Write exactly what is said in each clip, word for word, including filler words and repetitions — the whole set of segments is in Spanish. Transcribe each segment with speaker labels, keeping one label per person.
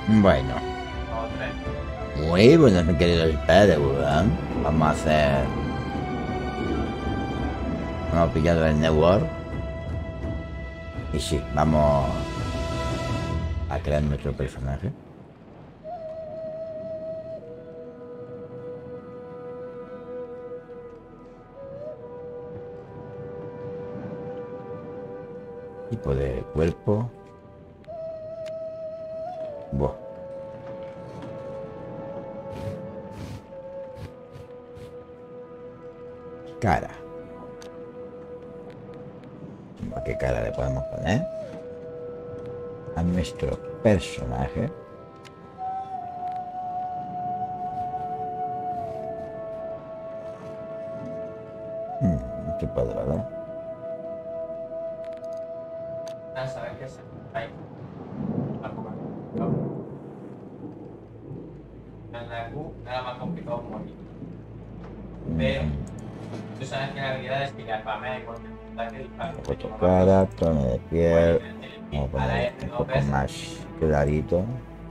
Speaker 1: Bueno,
Speaker 2: O tres.
Speaker 1: muy buenos mis queridos Padawan. Vamos a hacer... Hemos pillado el network. Y sí, vamos a crear nuestro personaje. Tipo de cuerpo. Buah. Cara. Buah, ¿qué cara le podemos poner a nuestro personaje? Hmm, no se puede, ¿verdad?
Speaker 2: Ah, ¿sabes qué es? Ahí, tampoco. No. En la Q era más complicado morir. Pero
Speaker 1: Ujú.
Speaker 2: tú sabes que la habilidad es tirar para mí cualquier ataque dispara un
Speaker 1: Foto
Speaker 2: poquito más rápido.
Speaker 1: cara, tono de
Speaker 2: Pues
Speaker 1: piel.
Speaker 2: en el
Speaker 1: Vamos
Speaker 2: pie,
Speaker 1: a
Speaker 2: a la
Speaker 1: poner
Speaker 2: R
Speaker 1: un
Speaker 2: dos
Speaker 1: poco
Speaker 2: veces,
Speaker 1: más clarito.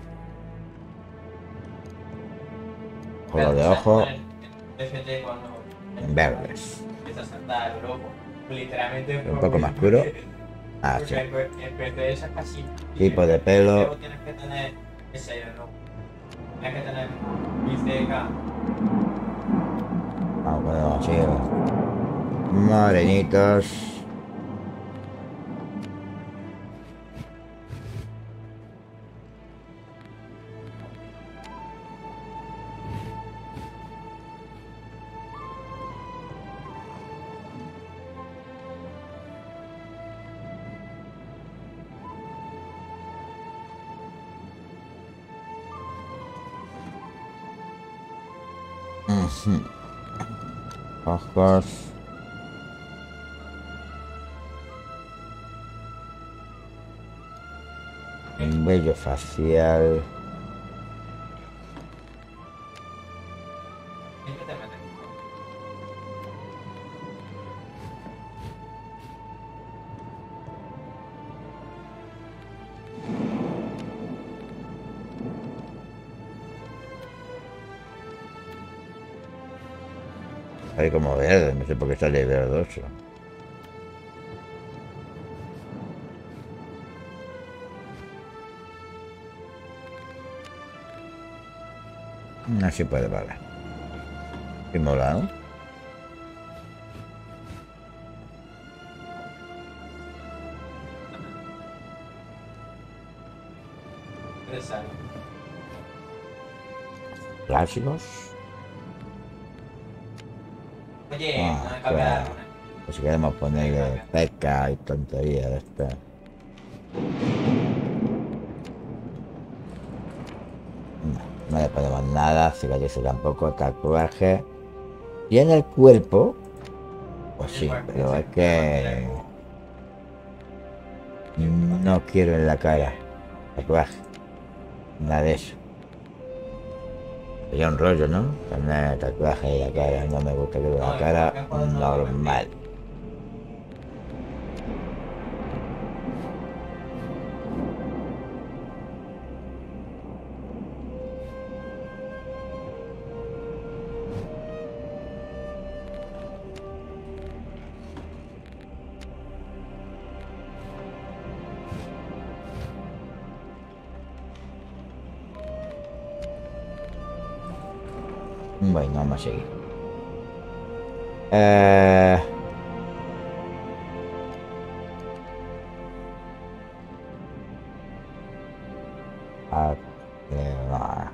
Speaker 1: Color
Speaker 2: pero
Speaker 1: de
Speaker 2: sabes que con
Speaker 1: ojo
Speaker 2: el, el F T cuando
Speaker 1: verdes.
Speaker 2: empieza a saltar el loco, literalmente
Speaker 1: Un
Speaker 2: fue
Speaker 1: poco
Speaker 2: muy
Speaker 1: más oscuro.
Speaker 2: difícil.
Speaker 1: Ah, sí.
Speaker 2: Porque en P- en P C es casi. Y
Speaker 1: Tipo
Speaker 2: en,
Speaker 1: de
Speaker 2: P- en
Speaker 1: pelo.
Speaker 2: Evo tienes que tener ese no. Tienes que tener biceca.
Speaker 1: Vamos a ponerlo así. Morenitos. Ujú. Ojos. Un vello facial.
Speaker 2: Siempre te metes.
Speaker 1: Sale como verde. No sé por qué sale verdoso. No se puede, vale. Qué mola, ¿no?
Speaker 2: Necesario.
Speaker 1: Clásicos.
Speaker 2: Oye, no
Speaker 1: Ah,
Speaker 2: me cambia la
Speaker 1: claro.
Speaker 2: runa.
Speaker 1: Pues si queremos
Speaker 2: Hay que
Speaker 1: ponerle
Speaker 2: cambiar.
Speaker 1: peca y tontería de esta. No, no le ponemos nada, cicatrices tampoco, tatuaje. Y en el cuerpo, pues
Speaker 2: El
Speaker 1: sí,
Speaker 2: cuerpo,
Speaker 1: pero
Speaker 2: sí,
Speaker 1: es
Speaker 2: la bandera
Speaker 1: que
Speaker 2: como.
Speaker 1: no quiero en la cara
Speaker 2: Porque.
Speaker 1: tatuaje, nada de eso. Sería un rollo, ¿no? Tener tatuaje en la cara, no me gusta que la
Speaker 2: No, el
Speaker 1: cara
Speaker 2: Jorge jugando lo
Speaker 1: normal.
Speaker 2: contigo.
Speaker 1: Bueno, vamos a seguir. Eh, a- eh, va.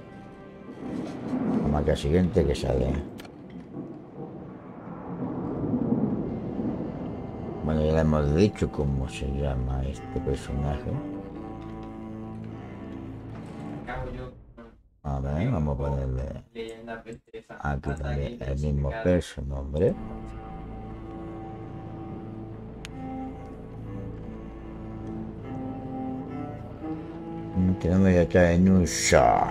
Speaker 1: Vamos aquí al siguiente que sale. Bueno, ya le hemos dicho cómo se llama este personaje.
Speaker 2: ¿Qué hago yo?
Speaker 1: A ver, vamos a
Speaker 2: Triunfo,
Speaker 1: ponerle
Speaker 2: leyenda, princesa,
Speaker 1: aquí
Speaker 2: ataque
Speaker 1: también el mismo
Speaker 2: intensificado.
Speaker 1: personaje. Tenemos ya está en uso.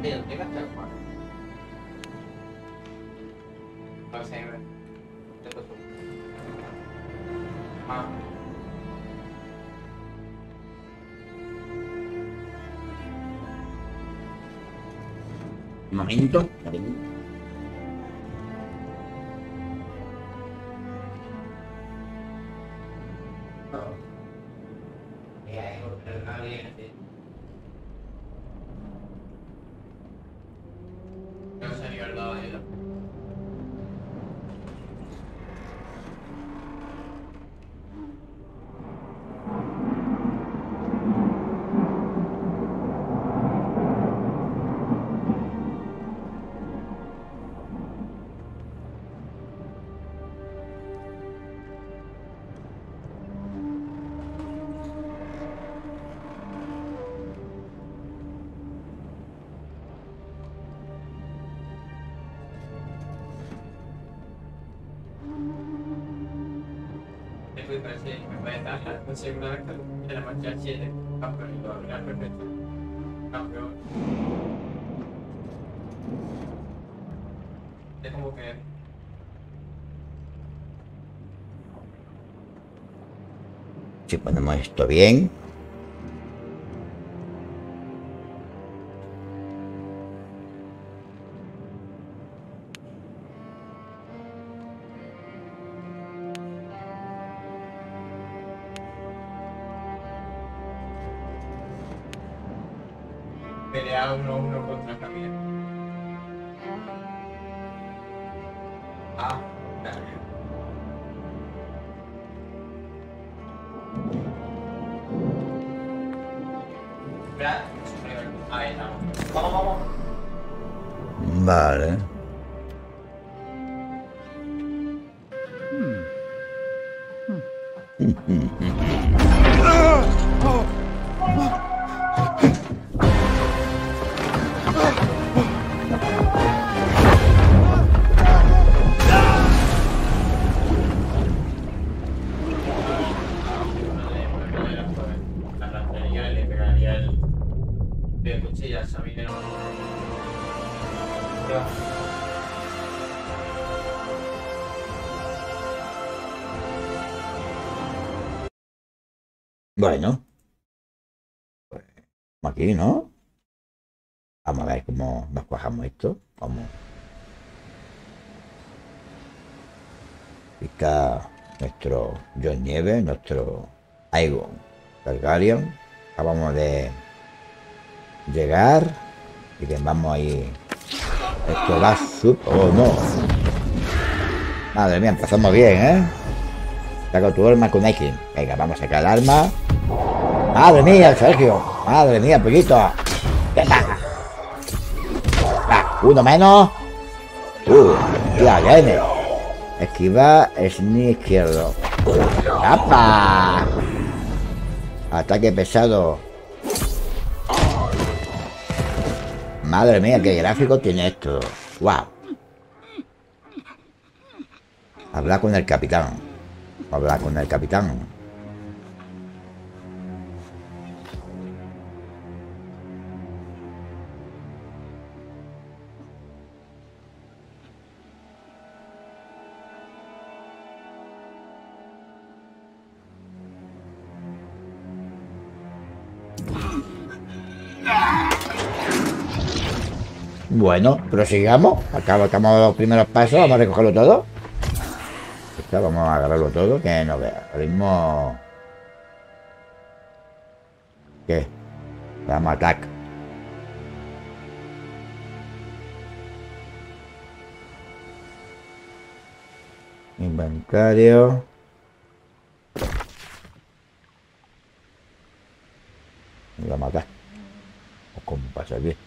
Speaker 2: Oye, ¿dónde gasta el cuadro? No sé, güey. Te puso. Ah.
Speaker 1: Un momento.
Speaker 2: No se nivel nada de ello. Después parece que me puede dar la segunda vez que la marcha siete. Campeón y todo, final perfecto. Campeón. Es como que.
Speaker 1: Si ponemos esto bien.
Speaker 2: Pelea uno a uno contra Javier. Ah, dale. Brad, ahí estamos. Vamos, vamos.
Speaker 1: Vale.
Speaker 2: La ratería le pegaría el de cuchillas a mí no.
Speaker 1: Bueno. Pues aquí, ¿no? Vamos a ver cómo nos cuajamos esto. Vamos. Aquí está nuestro John Nieve, nuestro Aegon Targaryen. Acabamos de llegar. Y que vamos ahí. Esto va sub. Oh, no. Madre mía, empezamos bien, ¿eh? Saca tu arma con X. Venga, vamos a sacar el arma. Madre mía, Sergio. Madre mía, pollito. Va, uno menos. Uh, ya viene. Esquivar, sneak izquierdo. ¡Apa! Ataque pesado. Madre mía, qué gráfico tiene esto. Wow. Habla con el capitán. Habla con el capitán. Bueno, prosigamos. Acá estamos los primeros pasos. Vamos a recogerlo todo. Esto, vamos a agarrarlo todo. Que no vea. Ahora mismo. ¿Qué? Vamos a atacar. Inventario. Y vamos a matar. O como pasa aquí.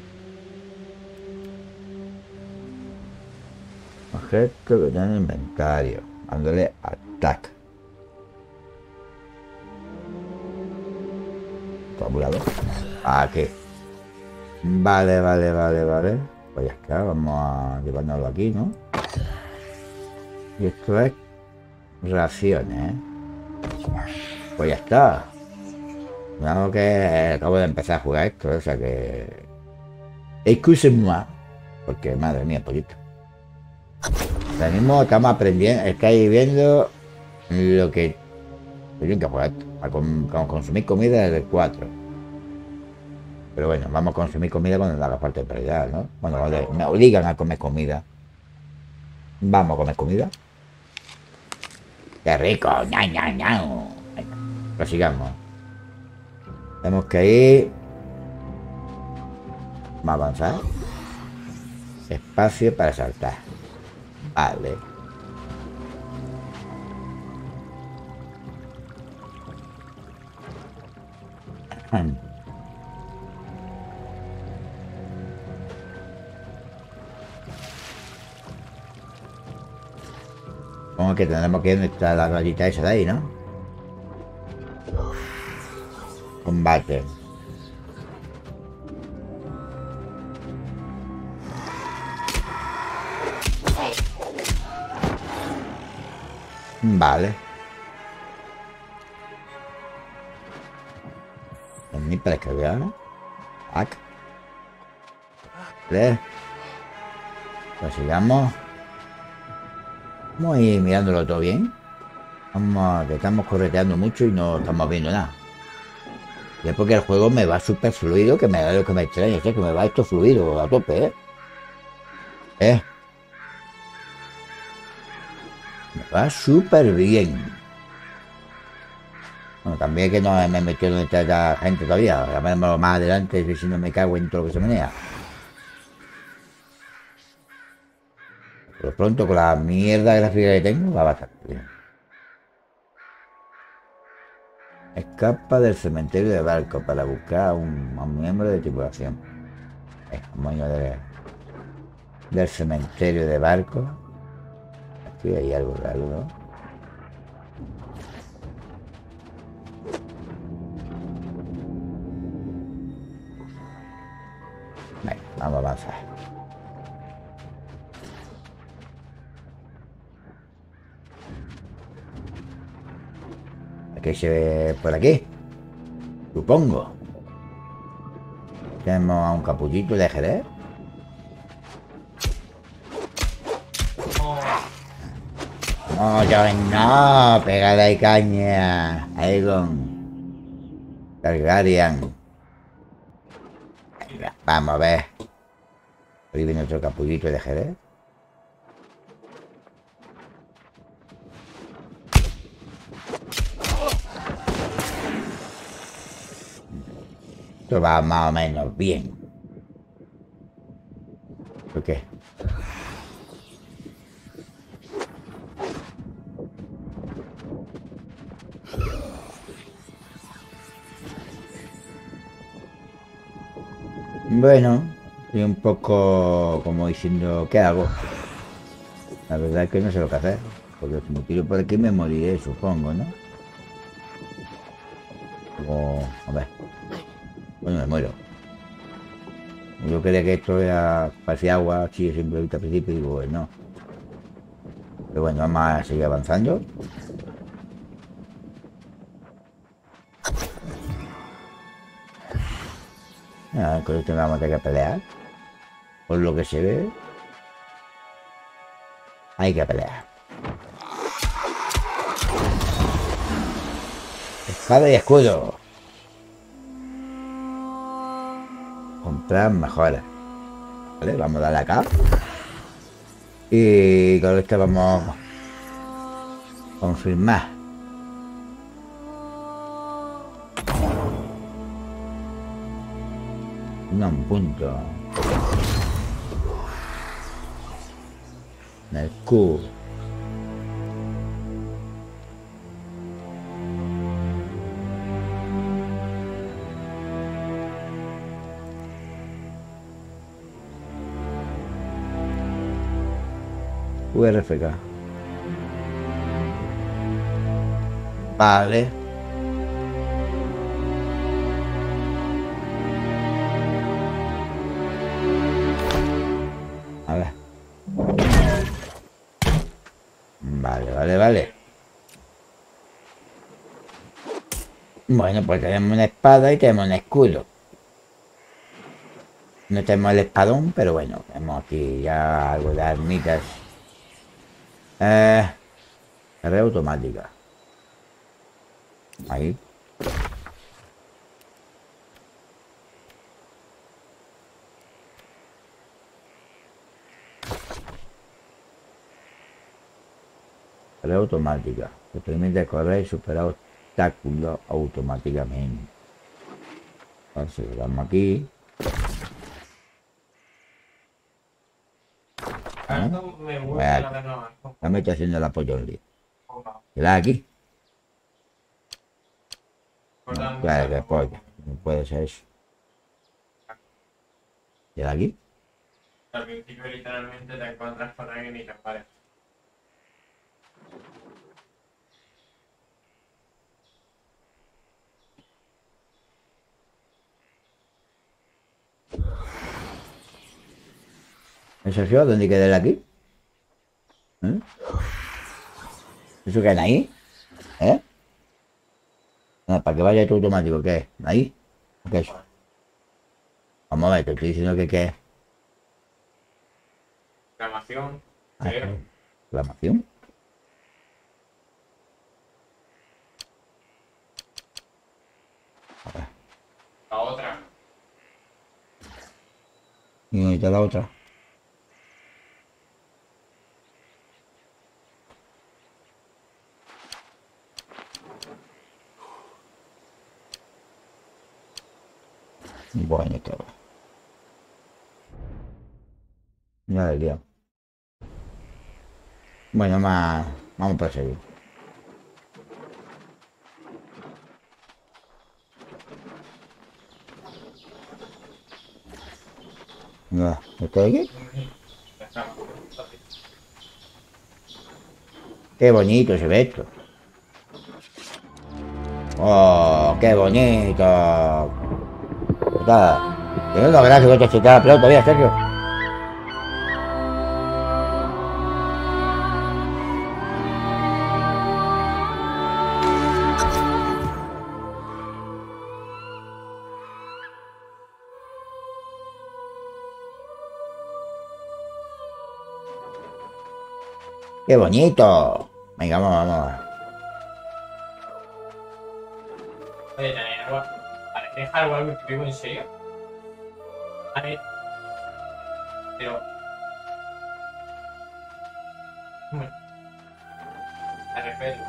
Speaker 1: Objeto que tiene inventario. Dándole ataque. Tabulador. Aquí. Vale, vale, vale, vale. Pues ya está. Vamos a llevárnoslo aquí, ¿no? Y esto es raciones, ¿eh? Pues ya está. Claro que acabo de empezar a jugar esto, o sea que Excuse-moi. Porque, madre mía, pollito. Ahora mismo estamos aprendiendo, estáis viendo lo que... Tengo que jugar esto. A con- con- consumir comida desde el cuatro. Pero bueno, vamos a consumir comida cuando haga falta de prioridad, ¿no? Bueno, cuando me obligan a comer comida. Vamos a comer comida. ¡Qué rico! ¡Ña, ña, ña! Venga, prosigamos. Tenemos que ir... Vamos a avanzar. Espacio para saltar. Vale. Supongo que tendremos que ir donde está la rayita esa de ahí, ¿no? Combate. Vale. Ni para descargar. Ac. Vale. Pues sigamos. Vamos a ir mirándolo todo bien. Vamos a, que estamos correteando mucho y no estamos viendo nada. Y es porque el juego me va súper fluido, que me da lo que me extraña, es que me va esto fluido a tope, ¿eh? ¿Eh? Me va súper bien. Bueno, también que no me he metido donde está la gente todavía. Ya veremos más adelante si no me cago en todo lo que se menea. Por lo pronto, con la mierda gráfica que tengo, va bastante bien. Escapa del cementerio de barco para buscar a un, a un miembro de tripulación. Eh, vamos a ir de, del cementerio de barco. Aquí hay algo raro, ¿no? Venga, vamos a avanzar. ¿Qué se ve por aquí? Supongo. Tenemos a un capullito de Jerez. No, yo no, pégale ahí caña. Aegon Targaryen. Venga, vamos a ver. Ahí viene otro capullito de Jerez. Esto va más o menos bien. ¿Por qué? Bueno, estoy un poco como diciendo, ¿qué hago? La verdad es que no sé lo que hacer. Porque si me tiro por aquí me moriré, supongo, ¿no? O, a ver. Bueno, me muero. Yo creía que esto era parecía agua, así simplemente al principio, y digo, pues no. Pero bueno, vamos a seguir avanzando. Ah, con esto vamos a tener que pelear. Por lo que se ve, hay que pelear. Espada y escudo. Comprar mejoras. Vale, vamos a darle acá. Y con esto vamos a confirmar. No, un punto. En el Q. U R F K. Vale. A ver. Vale, vale, vale. Bueno, pues tenemos una espada y tenemos un escudo. No tenemos el espadón, pero bueno, tenemos aquí ya algo de armitas. Eh, carrera automática. Ahí. Carrera automática. Que permite correr y superar obstáculos automáticamente. Entonces, le damos aquí. ¿Eh?
Speaker 2: Esto me
Speaker 1: Pues
Speaker 2: gusta la
Speaker 1: aquí.
Speaker 2: renovación.
Speaker 1: Ya me estoy haciendo el apoyo en lío. ¿Le das aquí? No, claro que después. No puede ser eso. ¿Le das aquí?
Speaker 2: Al principio literalmente te encuentras con alguien y te aparece.
Speaker 1: ¿En Sergio? ¿Dónde hay que darle aquí? ¿Eh? ¿Eso qué hay ahí? ¿Eh? No, para que vaya todo automático, ¿qué es? ¿Ahí? ¿Qué es eso? Vamos a ver, te estoy diciendo que qué es.
Speaker 2: Reclamación,
Speaker 1: Ah,
Speaker 2: creo.
Speaker 1: ¿reclamación?
Speaker 2: La otra.
Speaker 1: ¿Y dónde está la otra? Bueno, cabrón. Ya le he liado. Bueno, más. Vamos para seguir. Venga, ¿está aquí?
Speaker 2: Reclamación.
Speaker 1: Qué bonito se ve esto. Oh, qué bonito. Está. Tengo la verdad que voy a chutar la pelota todavía, Sergio. Qué bonito. Venga, vamos, vamos.
Speaker 2: Oye, ¿tenéis algo? ¿Tenéis algo algo que vivo en serio? Vale. Pero. Bueno, me respeto.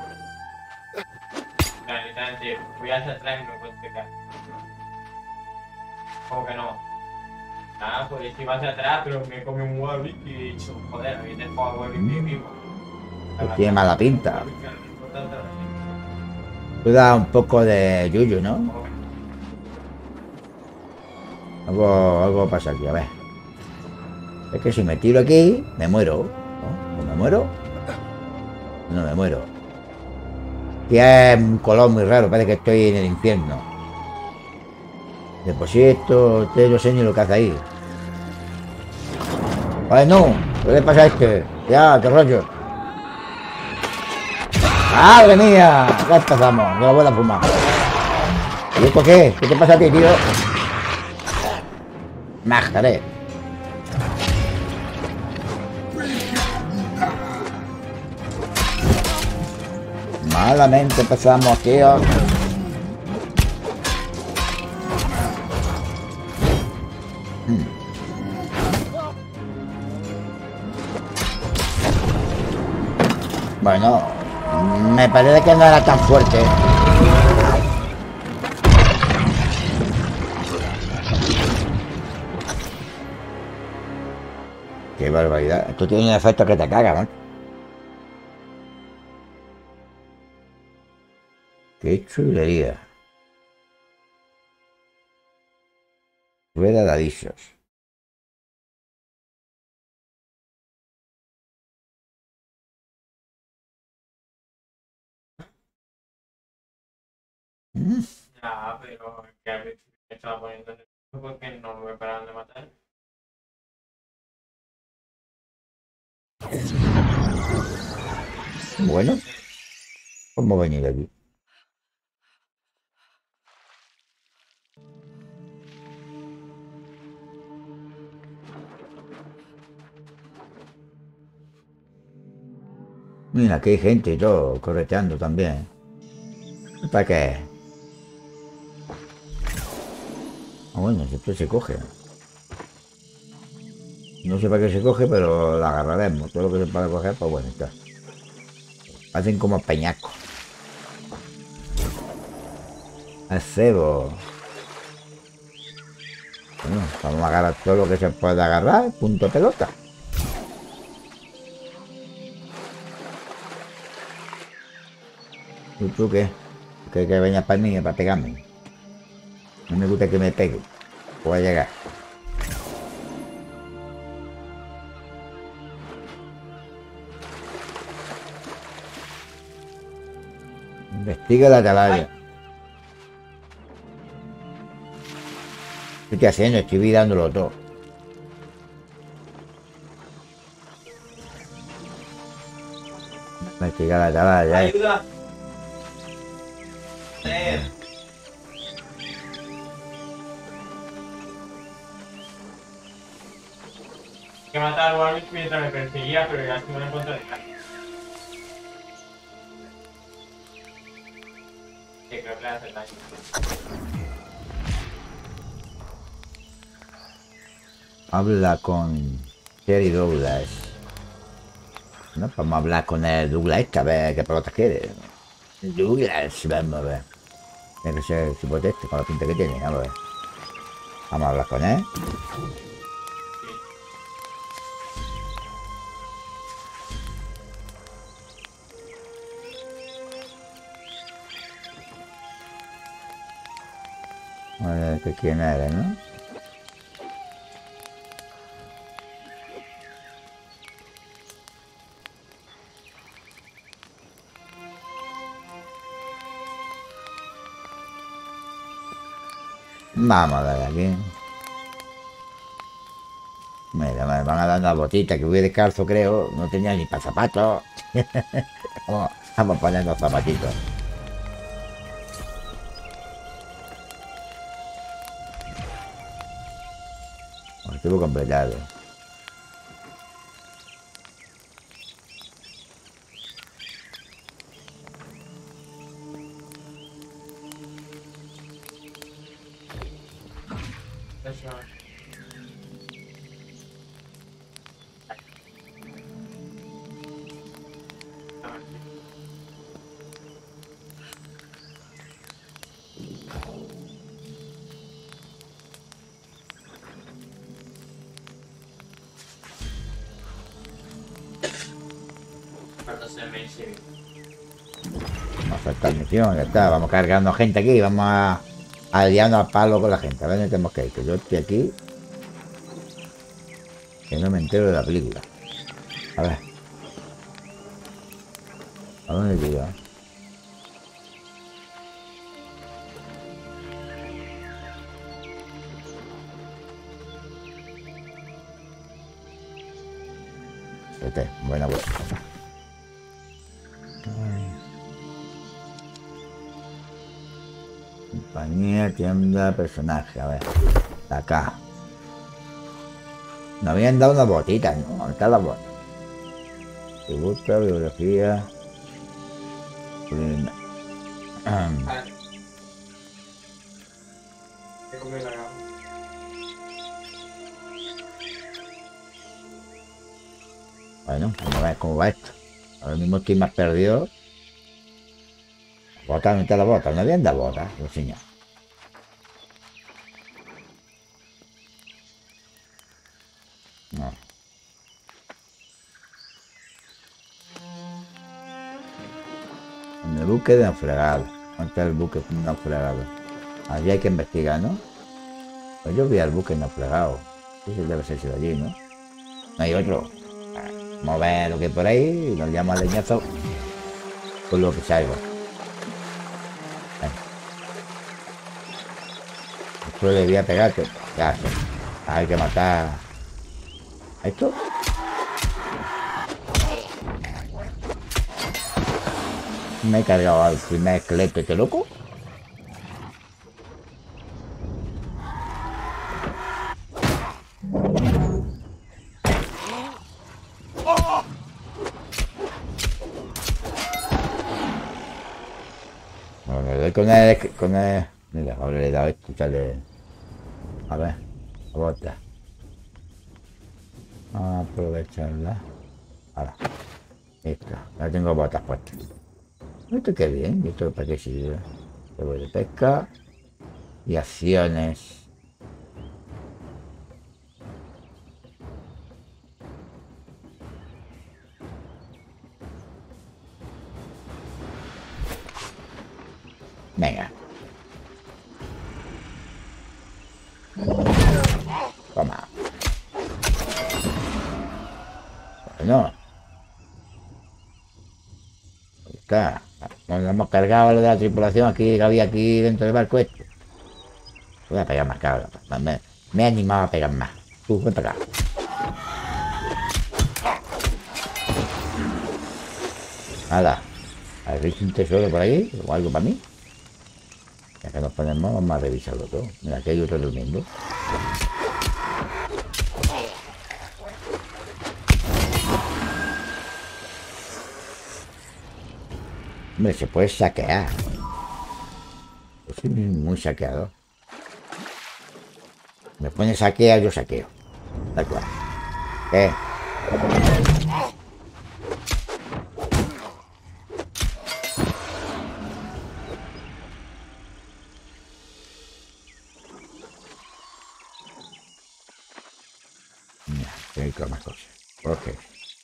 Speaker 2: Mira, literalmente, voy hacia atrás y me puedo explicar. ¿Cómo que no? Nada, pues iba hacia atrás, pero me comí un huevo y he dicho, joder, había dejado huevo y vivo.
Speaker 1: Pues tiene mala pinta. Tú da un poco de yuyu, ¿no? Algo, algo pasa aquí, a ver. Es que si me tiro aquí, me muero. ¿No? ¿O me muero? No me muero. Tiene un color muy raro, parece que estoy en el infierno. De por sí esto, te lo sé ni lo que hace ahí. Vale, no, ¿qué le pasa a este? Ya, qué rollo. ¡Madre mía! Ya empezamos, no la voy a fumar. ¿Y esto qué? ¿Qué te pasa a ti, tío? Májale. Malamente empezamos, tío. Hmm. Bueno, me parece que no era tan fuerte. Qué barbaridad. Esto tiene un efecto que te caga, ¿no? Qué chulería. Rueda de avisos. Mm.
Speaker 2: Ya, pero que a veces me estaba poniendo nervioso porque no me paraban de matar.
Speaker 1: Bueno, ¿cómo venir aquí? Mira, aquí hay gente y todo, correteando también. ¿Para qué? Ah, bueno, siempre se coge. No sé para qué se coge, pero la agarraremos. Todo lo que se pueda coger, pues bueno, está. Hacen como peñasco. El cebo. Bueno, vamos a agarrar todo lo que se pueda agarrar. Punto pelota. ¿Y tú qué? ¿Qué que vengas para mí, para pegarme? No me gusta que me pegue. Voy a llegar. Investiga la atalaya. ¿Qué estoy haciendo? Estoy mirándolo todo. Investiga la atalaya. Eh.
Speaker 2: ¡Ayuda! ¡Eh! Que matar a Warwick mientras me perseguía, pero ya estuve en contra de nada. Que creo que le hace daño.
Speaker 1: Habla con Terry Douglas. No, vamos a hablar con el Douglas esta, a ver qué pelota quiere. Douglas, vamos a ver. Tiene que ser tipo este, con la pinta que tiene, vamos a ver. Vamos a hablar con él. A ver que quién eres, ¿no? Vamos a ver aquí. Mira, me van a dar una botita que voy descalzo, creo. No tenía ni para zapatos. vamos, vamos a poner los zapatitos. Objetivo completado.
Speaker 2: Eso. Cuando se me dice.
Speaker 1: Vamos a aceptar misión, ya está. Vamos cargando gente aquí. Vamos a, a liarnos al palo con la gente. A ver dónde tenemos que ir. Que yo estoy aquí. Que no me entero de la película. A ver. ¿A dónde he ido? Este, buena vuelta. Compañía, tienda, personaje. A ver. Acá. Nos habían dado una botita, ¿no? ¿Dónde está la bota? Tributo, biografía.
Speaker 2: Vale. He comido la gama.
Speaker 1: Bueno, vamos a ver cómo va esto. Ahora mismo estoy más perdido. Bota, ¿dónde está la bota? No habían dado botas, lo señor. No. En el buque de naufragado. ¿Dónde está el buque naufragado? Allí hay que investigar, ¿no? Pues yo vi al buque naufragado. Ese debe ser de allí, ¿no? No hay otro. Vamos a ver lo que hay por ahí y nos llama al leñazo con lo que salga. Esto debía pegarte. Ya sé. Hay que matar a esto. Me he cargado al primer esqueleto, este loco. con el... Con el... Mira, ahora le he dado esto, sale... A ver, bota. Vamos a aprovecharla. Ahora, esto, ya tengo botas puestas. Esto qué bien, ¿y esto para qué sirve? Juego de pesca y acciones. Venga. Toma. Bueno. Ahí está. Nos hemos cargado lo de la tripulación aquí que había aquí dentro del barco este. Voy a pegar más, cabrón. Me, me he animado a pegar más. Tú, ven para acá. Nada. ¿Habéis un tesoro por ahí? ¿O algo para mí? Ya que nos ponemos, vamos a revisarlo todo. Mira, aquí hay otro durmiendo. Hombre, se puede saquear. Yo soy muy saqueador. Me pone saquear, yo saqueo. Da igual. ¿Qué? Mira, hay que más cosas. Ok.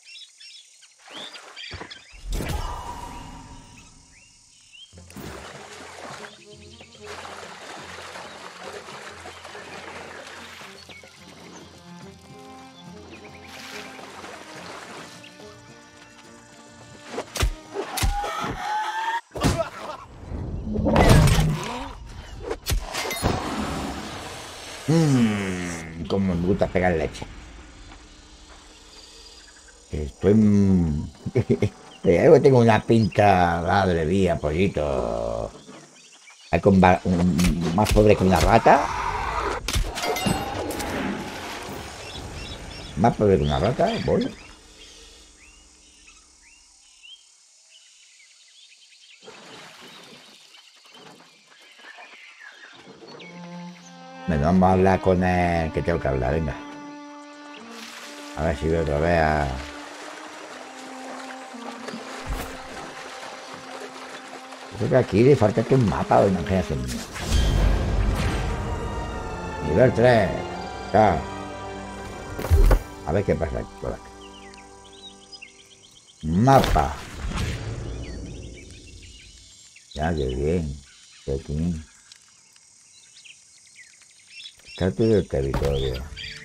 Speaker 1: Mmm, como me gusta pegar leche. Estoy... Tengo una pinta, madre mía, pollito. Hay con un, más pobre que una rata. Más pobre que una rata, voy. Bueno, vamos a hablar con el que tengo que hablar, venga. A ver si veo otra vez a... Creo que aquí le falta que un mapa o una generación. Nivel tres. Acá. A ver qué pasa aquí, por acá. Mapa. Ya, qué bien. Qué bien. Está todo el territorio.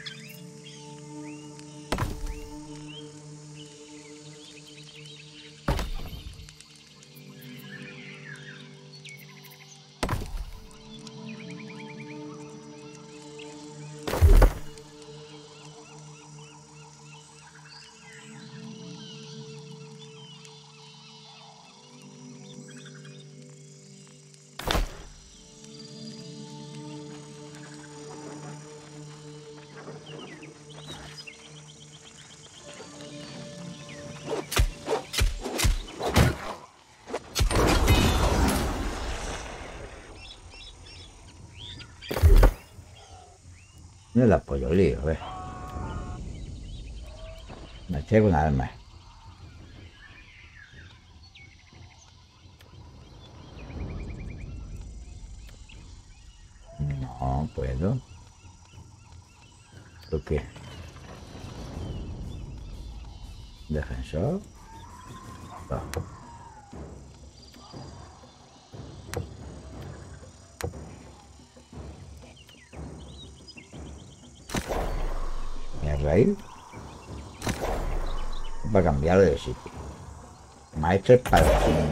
Speaker 1: No la pollo lío, a ver. Me traigo un arma. No puedo. ¿Por qué? Defensor. Bajo. Raíz para cambiarlo de sitio. Maestro para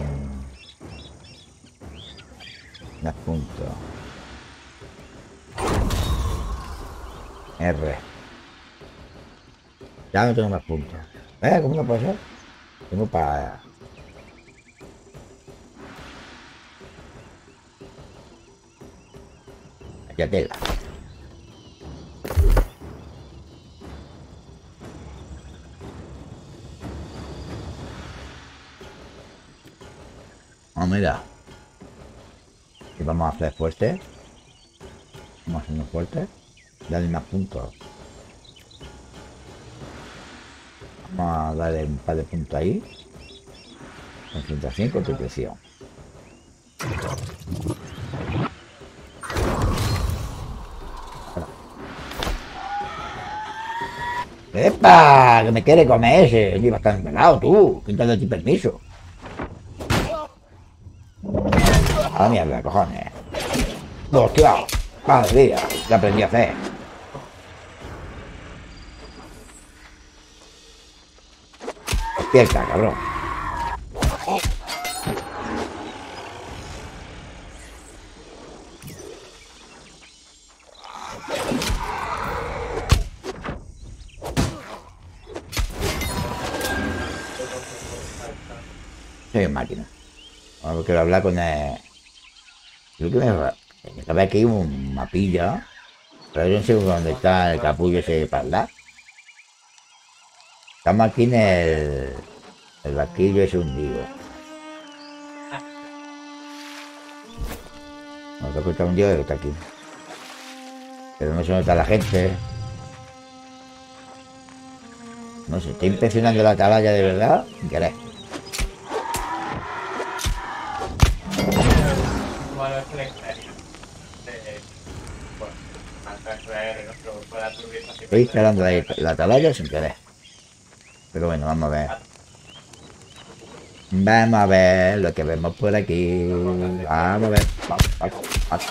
Speaker 1: más puntos. R. Ya no tengo más puntos. ¿Eh? ¿Cómo no puede ser? Tengo para... Ya tela. Oh, mira. Y vamos a hacer fuerte. Vamos a hacernos fuerte. Dale más puntos. Vamos a darle un par de puntos ahí. Concentración y concentración. ¡Epa! Que me quiere comer ese. Lleva tan pelado tú. ¿Quién te ha dado a ti permiso? ¡Ah, mierda, cojones! ¡Hostia! ¡Madre mía! Ya aprendí a hacer. Despierta, cabrón. Soy máquina. Ahora quiero hablar con el... Creo que me... Sabes que hay un mapilla. Pero yo no sé dónde está el capullo ese para hablar. Estamos aquí en el... El barquillo ese hundido. No, creo que está hundido y está aquí. Pero no sé dónde está la gente. No sé, estoy impresionando la atalaya de verdad sin querer. Estoy instalando la, la atalaya sin querer. Pero bueno, vamos a ver. Vamos a ver lo que vemos por aquí. Vamos a ver. Vamos, vamos, vamos.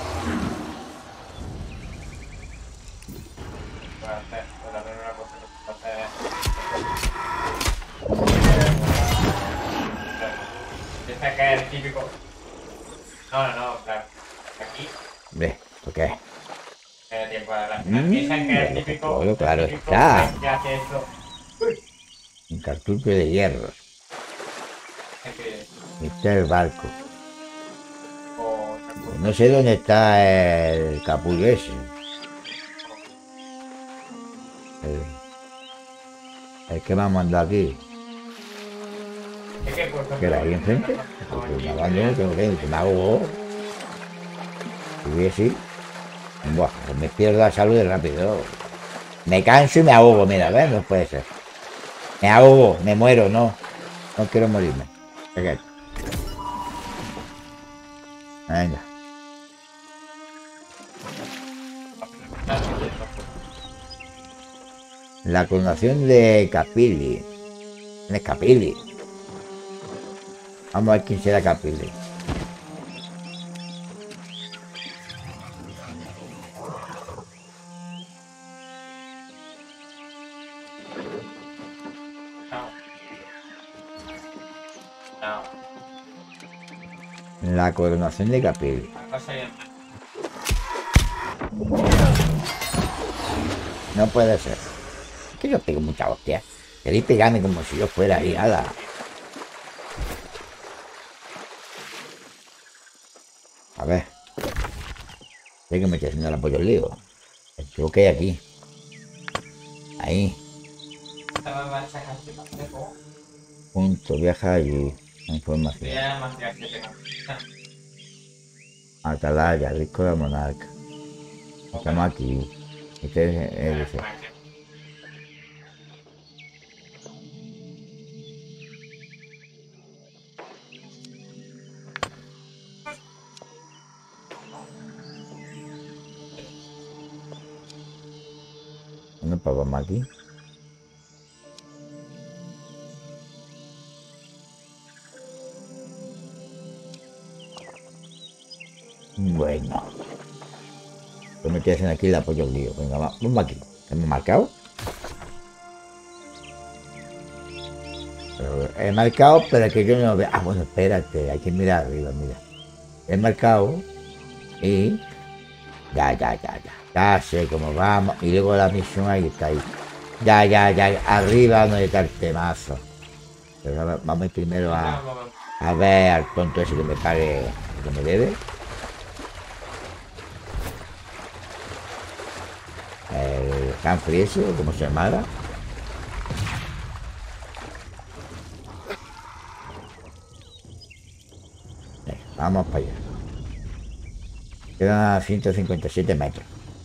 Speaker 2: Piensa que es el típico. No, no, no, claro. Aquí.
Speaker 1: Ve, ¿por qué?
Speaker 2: Eh, tiempo adelante. Piensan que es el típico.
Speaker 1: Claro, claro,
Speaker 2: el típico
Speaker 1: está.
Speaker 2: que hace eso.
Speaker 1: Un cartucho de hierro.
Speaker 2: Es que.
Speaker 1: Este es el barco.
Speaker 2: O.
Speaker 1: No sé dónde está el capullo ese. El, el que me ha mandado aquí.
Speaker 2: Es que, por ejemplo.
Speaker 1: ¿Que era ahí enfrente? Porque me abandono, tengo que ir, que me hago. Si voy así. Buah, me pierdo la salud de rápido. Me canso y me ahogo, mira, ¿ves? No puede ser. Me ahogo, me muero, no. No quiero morirme. Venga. Venga. La coronación de Capili. ¿Quién es Capili? Vamos a ver quién será Capili. La coronación de Capili. No puede ser. Es que yo pego mucha hostia. Queréis pegarme como si yo fuera ahí, ala. A ver. Sé que me estoy haciendo el apoyo al lío. Me equivoqué aquí. Ahí. Punto, viaja allí. Información. Atalaya, rico de monarca. Estamos aquí. Este es el ese. ¿Dónde pagamos aquí? Bueno. Pues me estoy haciendo aquí el apoyo al lío. Venga, va, vamos aquí. ¿Hemos marcado? Pero he marcado, pero es que yo no veo. Ah, bueno, espérate. Hay que mirar arriba, mira. He marcado. Y... Ya, ya, ya, ya. Ya sé cómo vamos. Y luego la misión ahí está ahí. Ya, ya, ya. Arriba no está el temazo. Pero ahora vamos a ir primero a... A ver al tonto ese que me pague lo que me debe. El Humphrey ese, como se llamara. Venga, vamos para allá. Quedan ciento cincuenta y siete metros.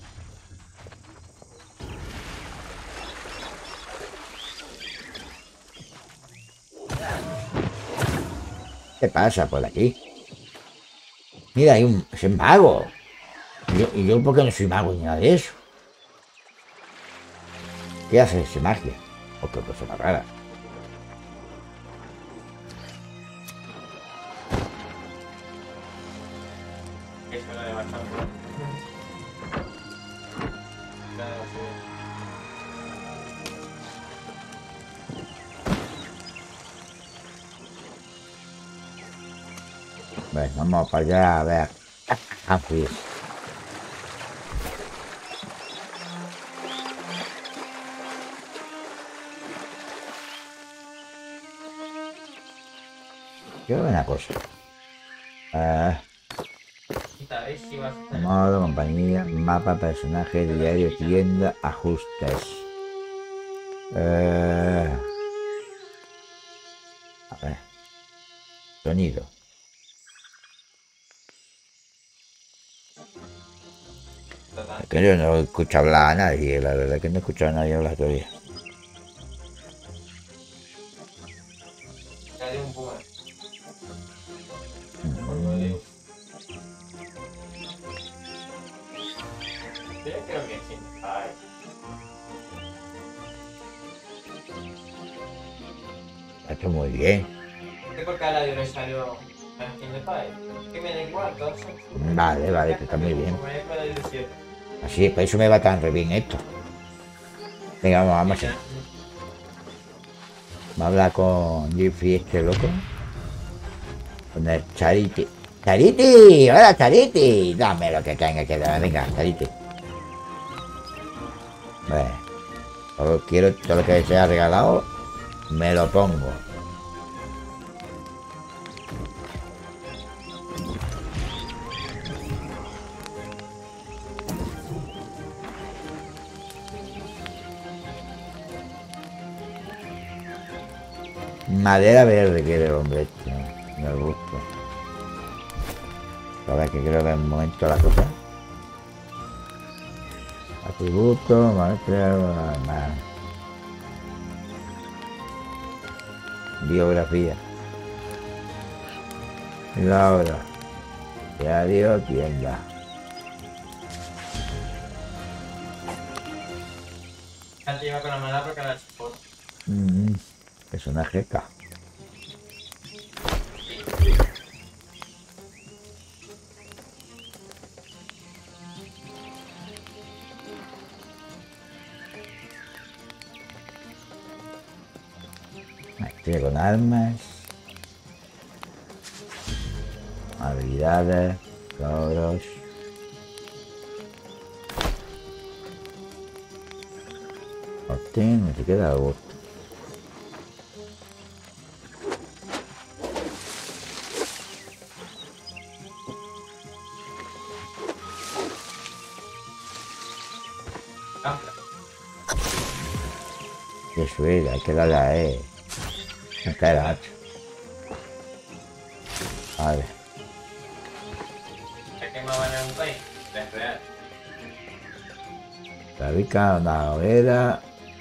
Speaker 1: ¿Qué pasa por aquí? Mira, hay un... ¡Es mago! ¿Y yo, y yo por qué no soy mago ni nada de eso? ¿Qué hace ese magia? O qué cosa más rara.
Speaker 2: Que suena de bastante. Nada, sí.
Speaker 1: Bueno, vamos para allá a ver. Anfies. Qué buena cosa. Eh,
Speaker 2: ¿Sabéis si vas a tener?
Speaker 1: modo, compañía, mapa, personaje, diario, tienda, ajustes. Eh, a ver. Sonido. Es que yo no escucho hablar a nadie, la verdad es que no he escuchado a nadie hablar todavía.
Speaker 2: Dale un buen.
Speaker 1: Mm,
Speaker 2: Yo creo que sí. Ay.
Speaker 1: ha hecho muy bien.
Speaker 2: ¿Qué por cada lado le salió a King de Pie? Que me da igual, todos son.
Speaker 1: Vale, vale, que está muy bien.
Speaker 2: Como es para el siete.
Speaker 1: Así, por eso me va tan re bien esto. Venga, vamos, vamos.
Speaker 2: Mira,
Speaker 1: Vamos a hablar con Jeffrey este loco. Con el Charity. ¡Charity! ¡Hola, Charity! Dame lo que tenga que dar. Venga, Charity. Bueno, todo quiero, todo lo que sea regalado, me lo pongo. Madera verde quiere el hombre este. Me gusta. A ver que creo que en un momento la cosa. Atributo, maestra, más. Biografía. Y la obra. Diario, tienda.
Speaker 2: antes iba con la mala porque la chupó.
Speaker 1: Mm, personaje K. Maestría con armas. Habilidades. Logros. Obtén, no se queda a gusto.
Speaker 2: Ah,
Speaker 1: Qué suerte, hay que darle a E. Me cae la hacha. Vale.
Speaker 2: ¿a qué me van a un país? Es real.
Speaker 1: Fabrica una hoguera.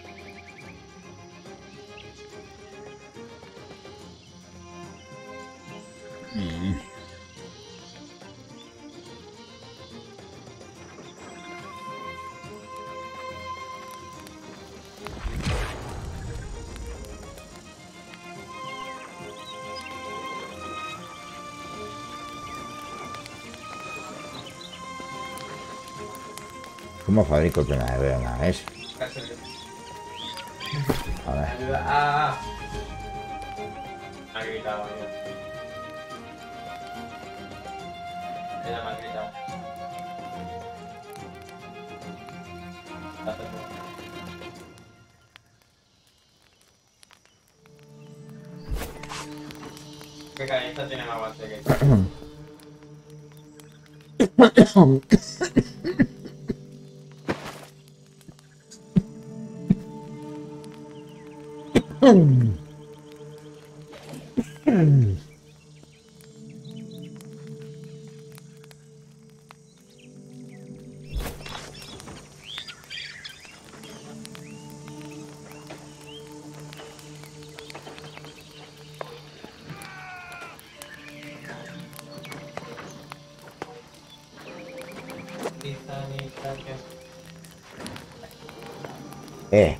Speaker 1: Mm. ¿Cómo fabrico el primer hoguera? Nada, es.
Speaker 2: Casi.
Speaker 1: A ver.
Speaker 2: Ayuda. Ah, ah. Me ha gritado, yo. Ella me ha gritado. Hace mucho. Que cada esta tiene más avance que esta.
Speaker 1: Eh.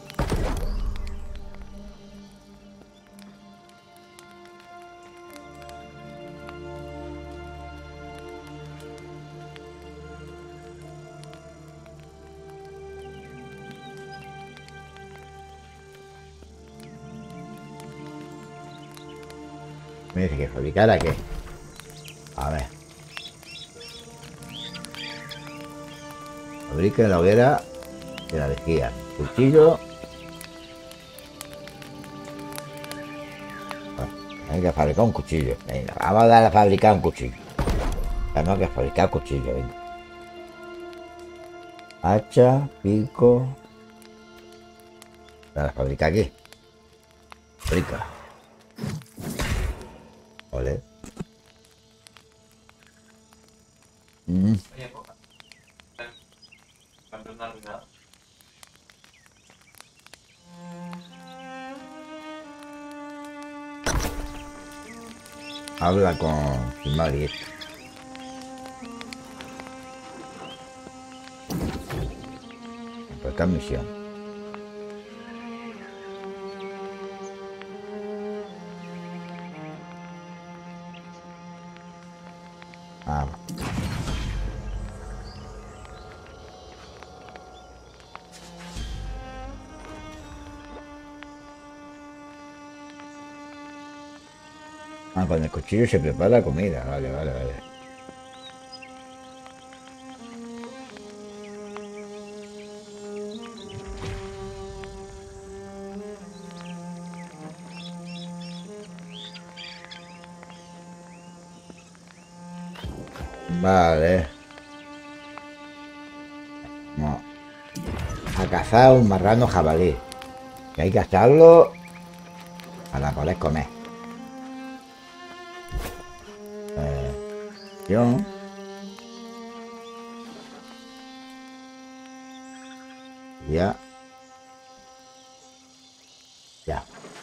Speaker 1: Me dice que fabricar a qué. A ver. Fabrica la hoguera de la lejía. Cuchillo. Bueno, hay que fabricar un cuchillo. Venga, vamos a dar a fabricar un cuchillo. Tenemos que fabricar cuchillo. Venga. Hacha, pico. La fabrica aquí. Fabrica. Ole. Mm. Habla con Kimari. Esta misión. Ah, ah, con el cuchillo se prepara la comida. Vale, vale, vale. Vale. Vamos a cazar un marrano jabalí. Que hay que cazarlo para poder comer. Eh, yo. Ya. Ya.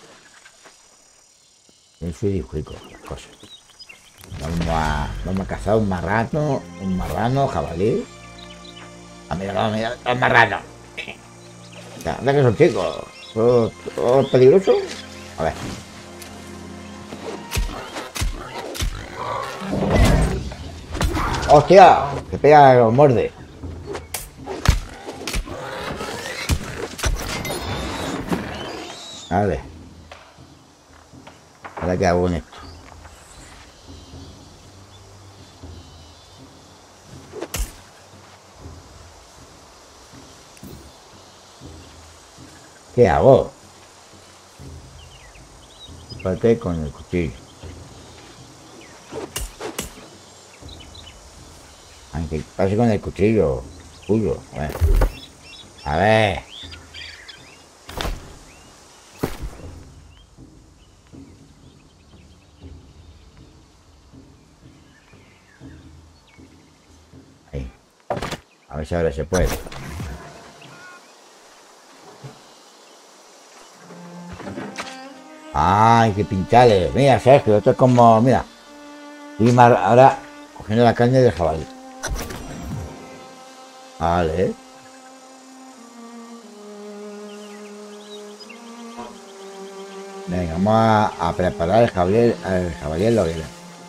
Speaker 1: Eso es rico, las cosas. Vamos a, vamos a cazar un marrano, un marrano jabalí. Ah, mira, vamos, mira, los marranos. Ya, anda que son chicos. ¿Son, son peligrosos? A ver. ¡Hostia! Que pega, los morde. Vale. Ahora qué hago en esto. ¿Qué hago? Pate con el cuchillo. Aunque pase con el cuchillo. Cuyo. A ver. A ver. Ahí. A ver si ahora se puede. Ah, hay que pincharle. Mira, Sergio, esto es como, mira. Y mar- ahora cogiendo la carne del jabalí. Vale. Venga, vamos a, a preparar el jabalí, el jabalí en la hoguera.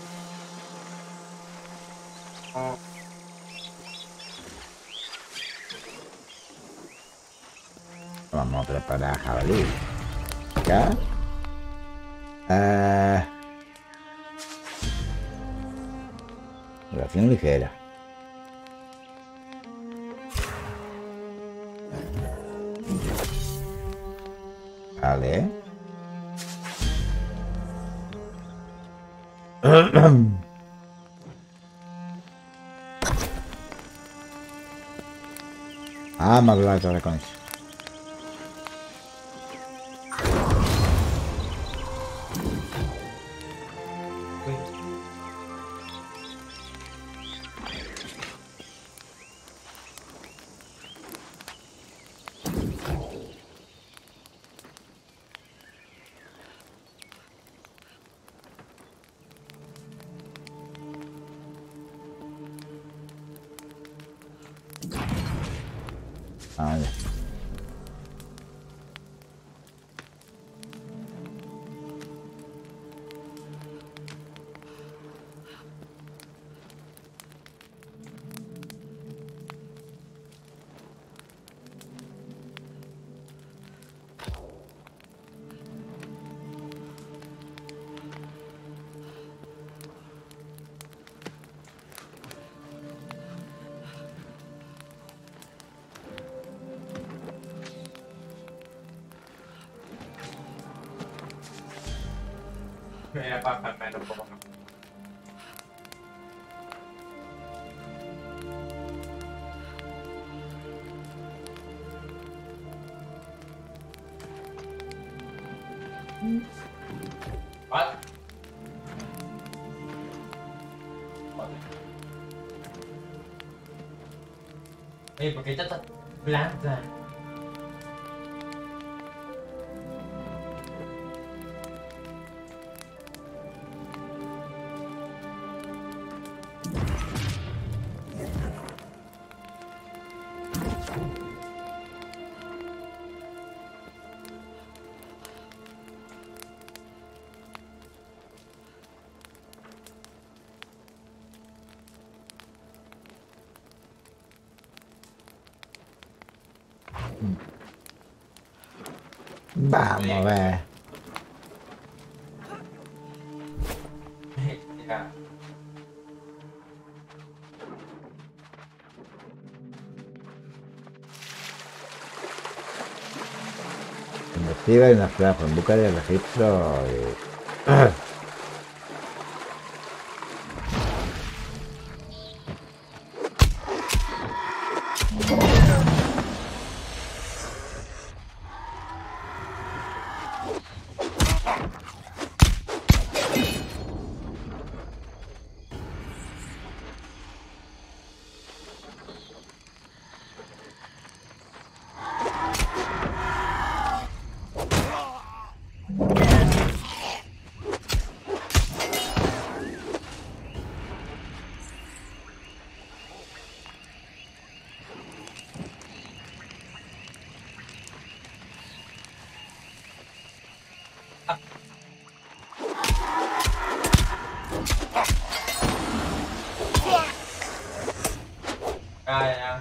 Speaker 1: Vamos a preparar jabalí. Ya. Eh, Ración ligera. Vale. Ah, me ha hablado con eso. Vale.
Speaker 2: Me era para farmear un poco más. Vale. Vale. Oye, ¿por qué hay tantas plantas?
Speaker 1: Vamos a ver.
Speaker 2: Ya.
Speaker 1: Investiga y una frase en busca de registro. Y... Ah, ya.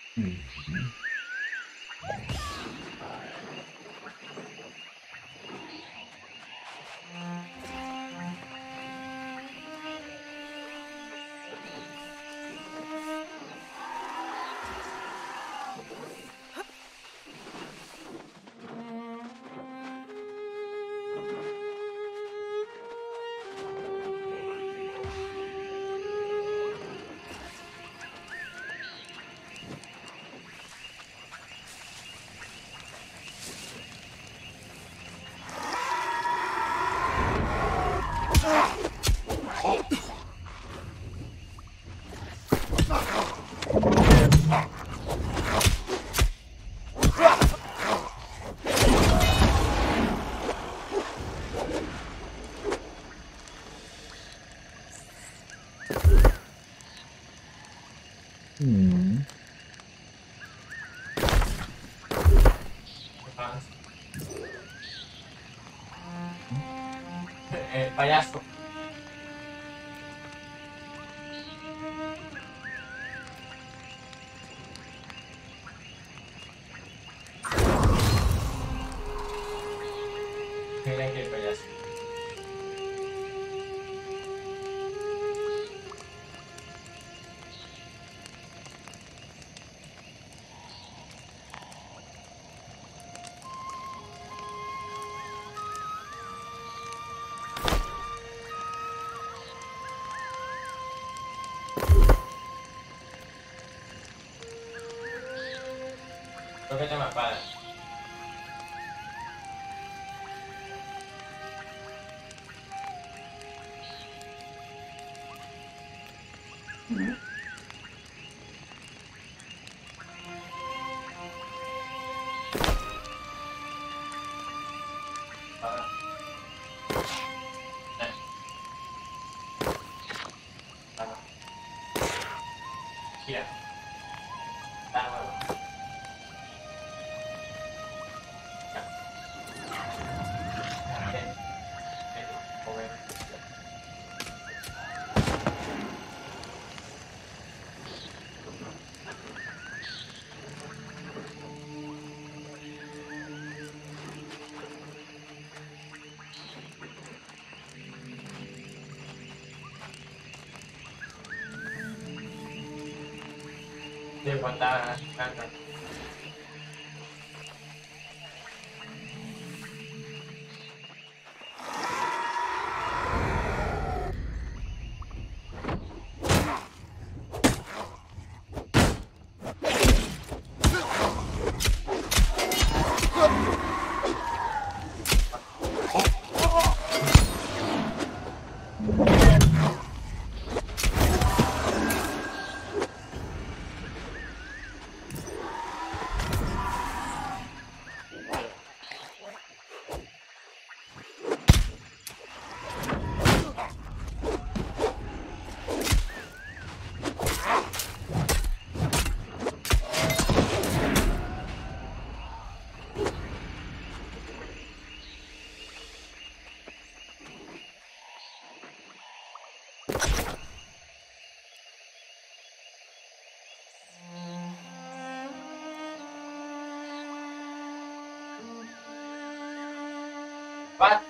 Speaker 1: Mm.
Speaker 2: El payaso. Mira aquí el payaso. Creo que te me apaga. Apaga. Eh. Apaga. Gira. Da nuevo. Ya. Ven. Ven. Joven. Sí, cuánta canta. What?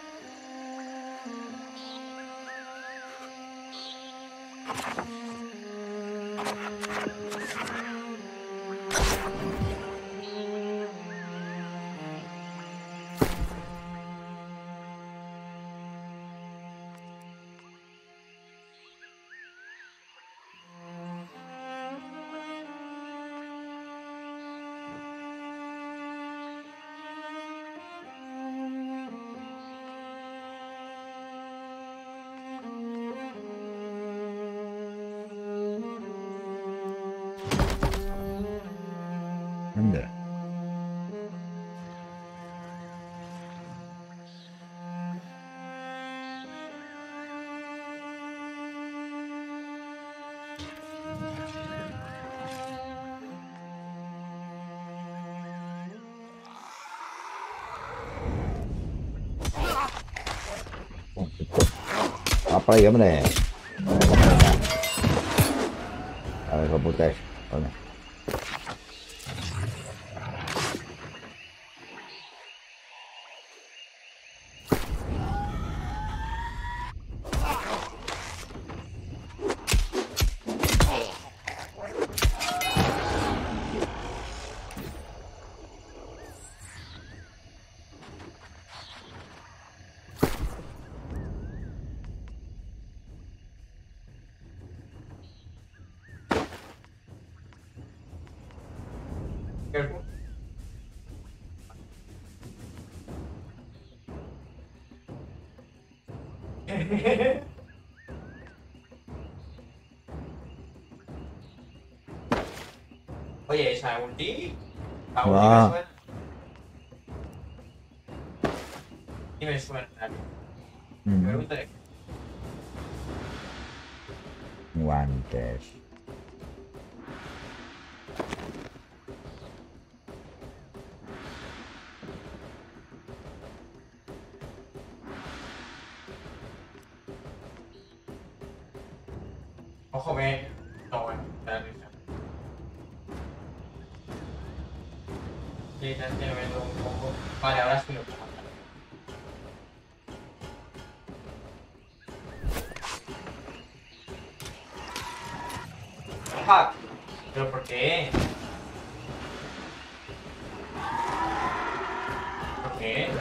Speaker 1: Anda. Va por ahí, hombre. A ver, hijo puta es. Bueno.
Speaker 2: Careful. Oye, esa ulti. La ulti me
Speaker 1: Ah,
Speaker 2: suena. Y me suena. Me
Speaker 1: mm,
Speaker 2: gusta.
Speaker 1: guantes.
Speaker 2: Ojo, me. No, bueno, te da risa. Sí, te estoy viendo un poco. Vale, ahora sí lo puedo matar. ¡Fuck! ¿Pero por qué? ¿Por qué?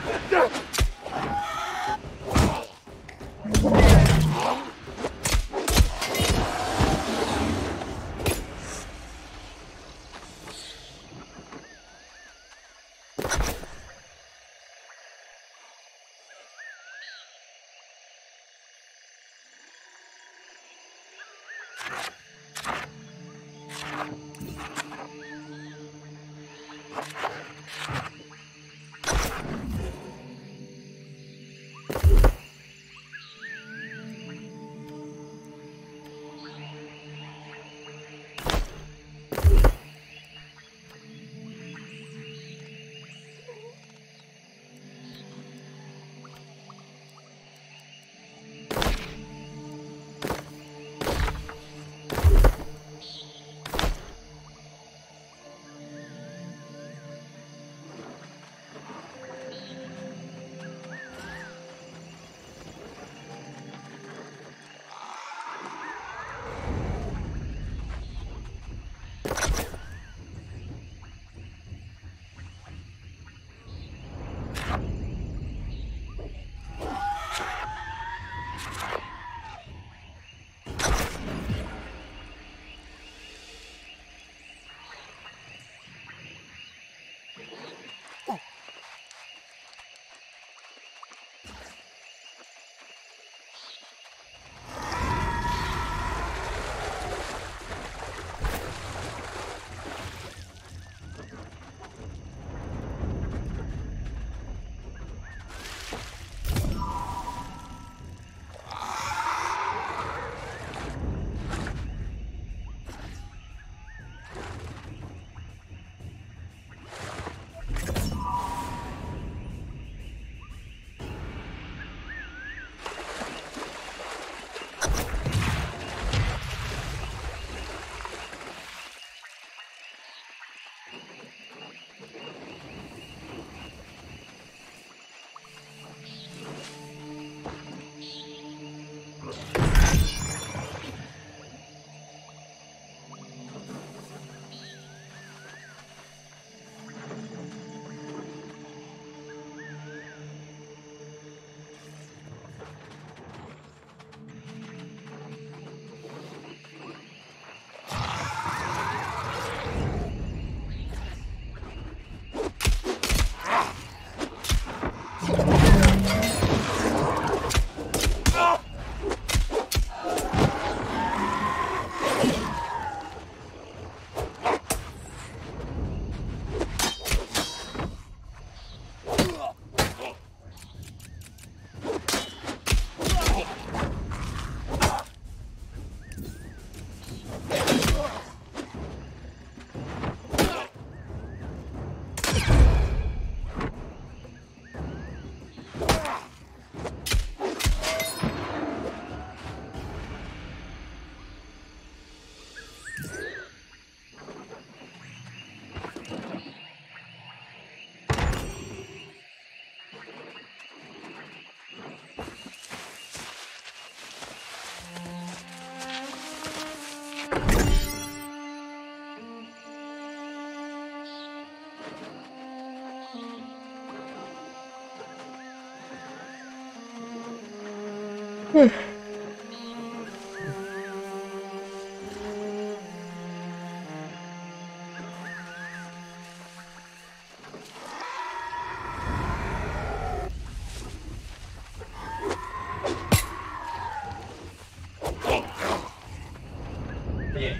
Speaker 2: Oye.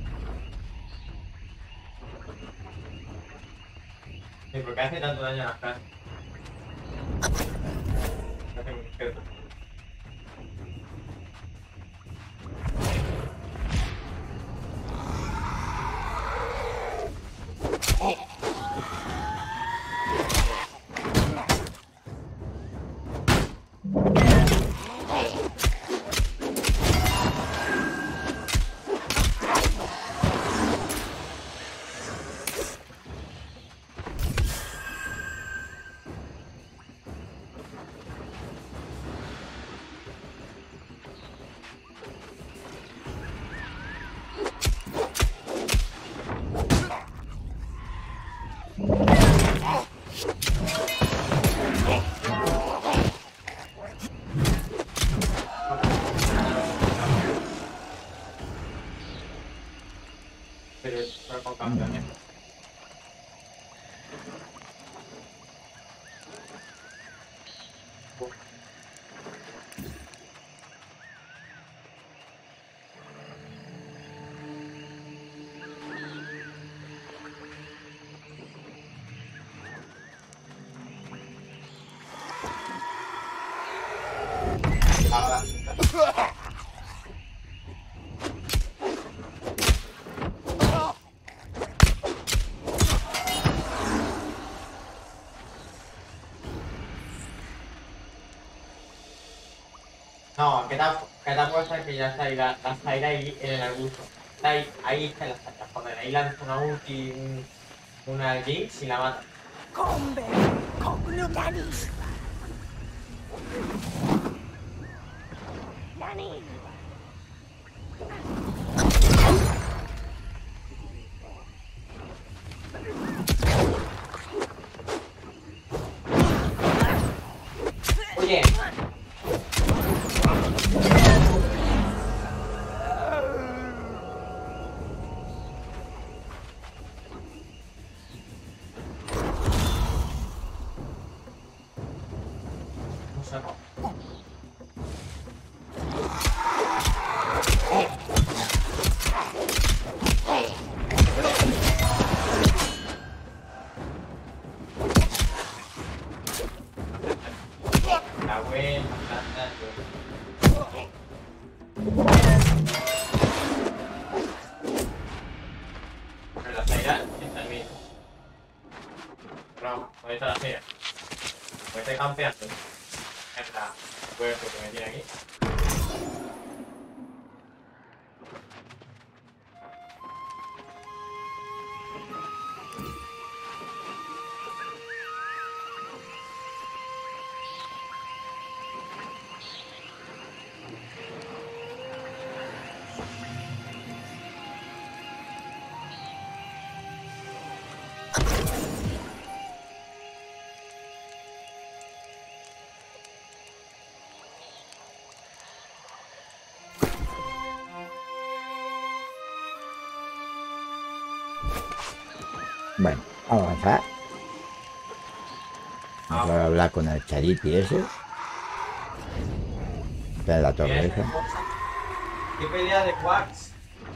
Speaker 2: ¿Y por qué hace tanto daño a las casas? No tengo ni idea. Pero es con campeones. Ahora. No, que tal, que tal cosa que ya está ahí la, la Zaira ahí en el arbusto. Está ahí, ahí está la Zaira, joder, ahí lanza una ulti, un, una Jinx y la mata.
Speaker 3: Combe, Cognutani. Nani.
Speaker 2: Oye. No sé. La buena planta. Pero la Zaira está bien. No, ¿dónde está la Zaira? Pues estoy campeando. Es la puerta que me tiene aquí.
Speaker 1: Bueno, vamos a avanzar. Vamos a hablar con el Charity ese. Está en la torre esa.
Speaker 2: ¿Qué pelea de Quacks?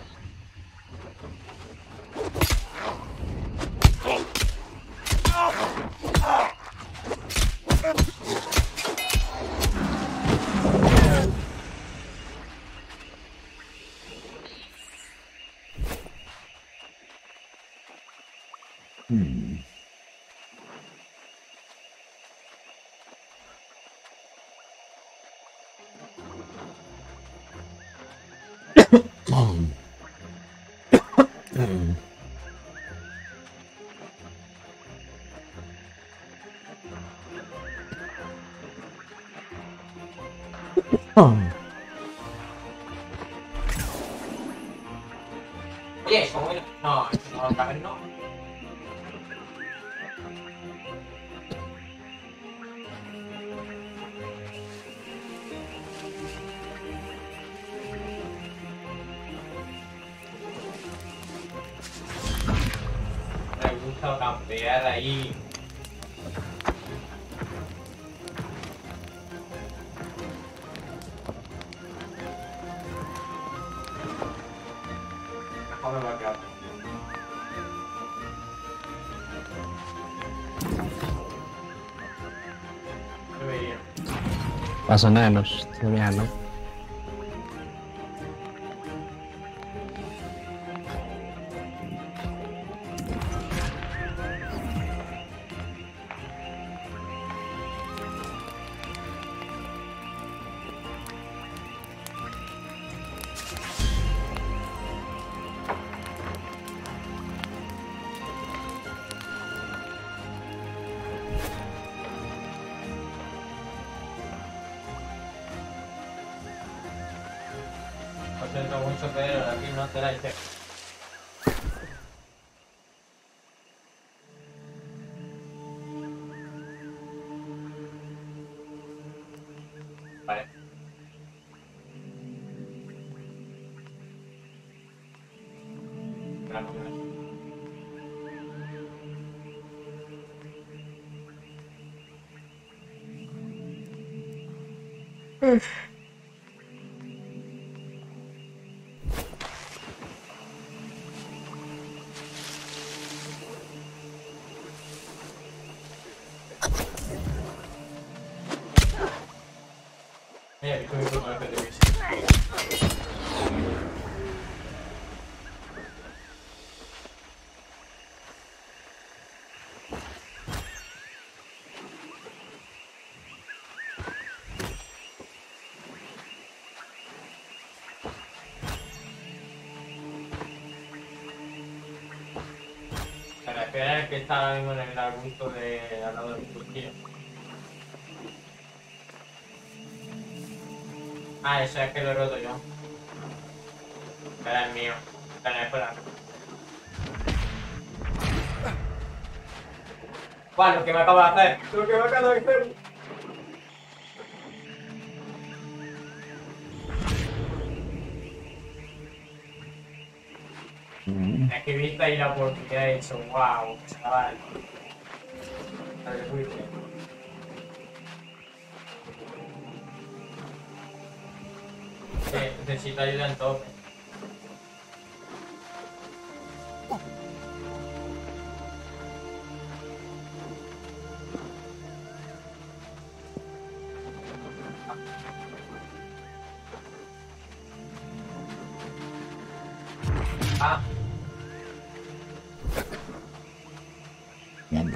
Speaker 1: Hmm. Oh.
Speaker 2: Oye, ¿cómo era? No, no, otra vez no. Me gusta campear ahí. me va a quedar. No veía.
Speaker 4: Pasa nada, nos vean, ¿no?
Speaker 2: Lo siento mucho, pero aquí no te la hice. Vale. Claro, claro. Mira, que estoy con el P T V. Para esperar es que está ahora mismo en el arbusto de al lado del cuchillo. Ah, eso es que lo he roto yo. Era el mío. Espera, espera. Bueno, lo que me acabo de hacer. Lo que me acabo de hacer.
Speaker 1: Mm.
Speaker 2: Es que viste ahí la oportunidad de hecho, wow, chaval. Vale, fuiste. Sí, necesito ayuda en tope. Ah,
Speaker 1: Mierda.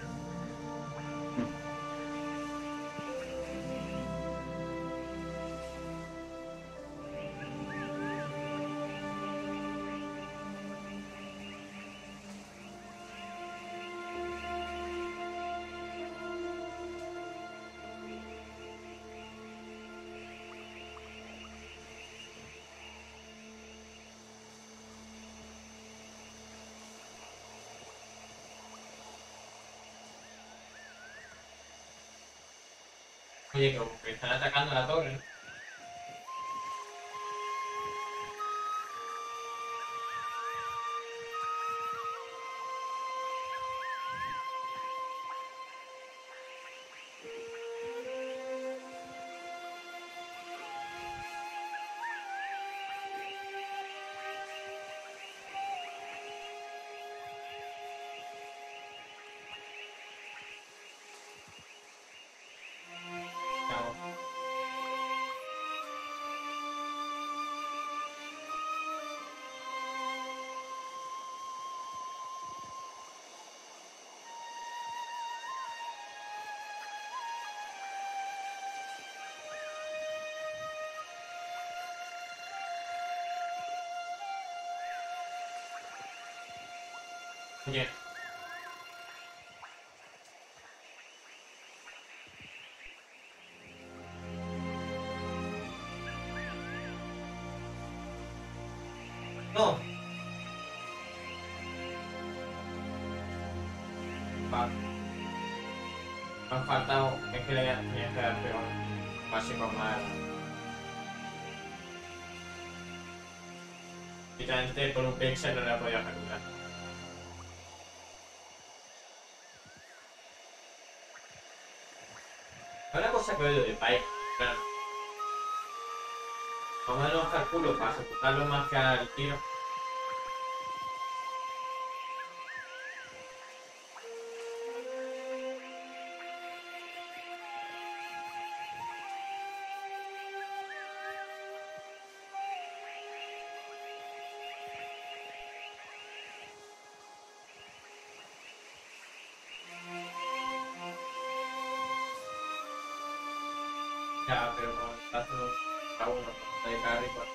Speaker 2: oye, que están atacando la torre, ¿no? Vamos. Oye. No. Vale. Me han faltado, es que le tenía que dar peor. Básico más. Literalmente por un pixel no le ha podido ejecutar. Hay una cosa que oigo de Pike, claro. Más o menos calculo para ejecutarlo más que al tiro. Ya, pero con el paso a uno, de carry, pues.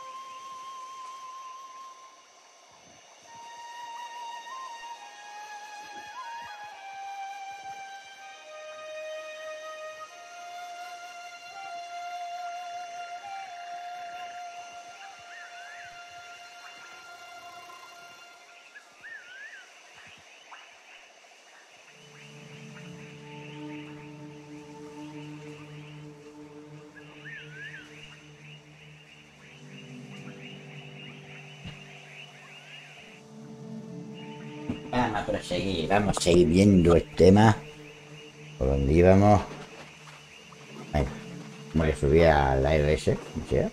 Speaker 1: Vamos a proseguir, vamos a seguir viendo el tema. Por donde íbamos. Venga, como que subía a la R S, como sea.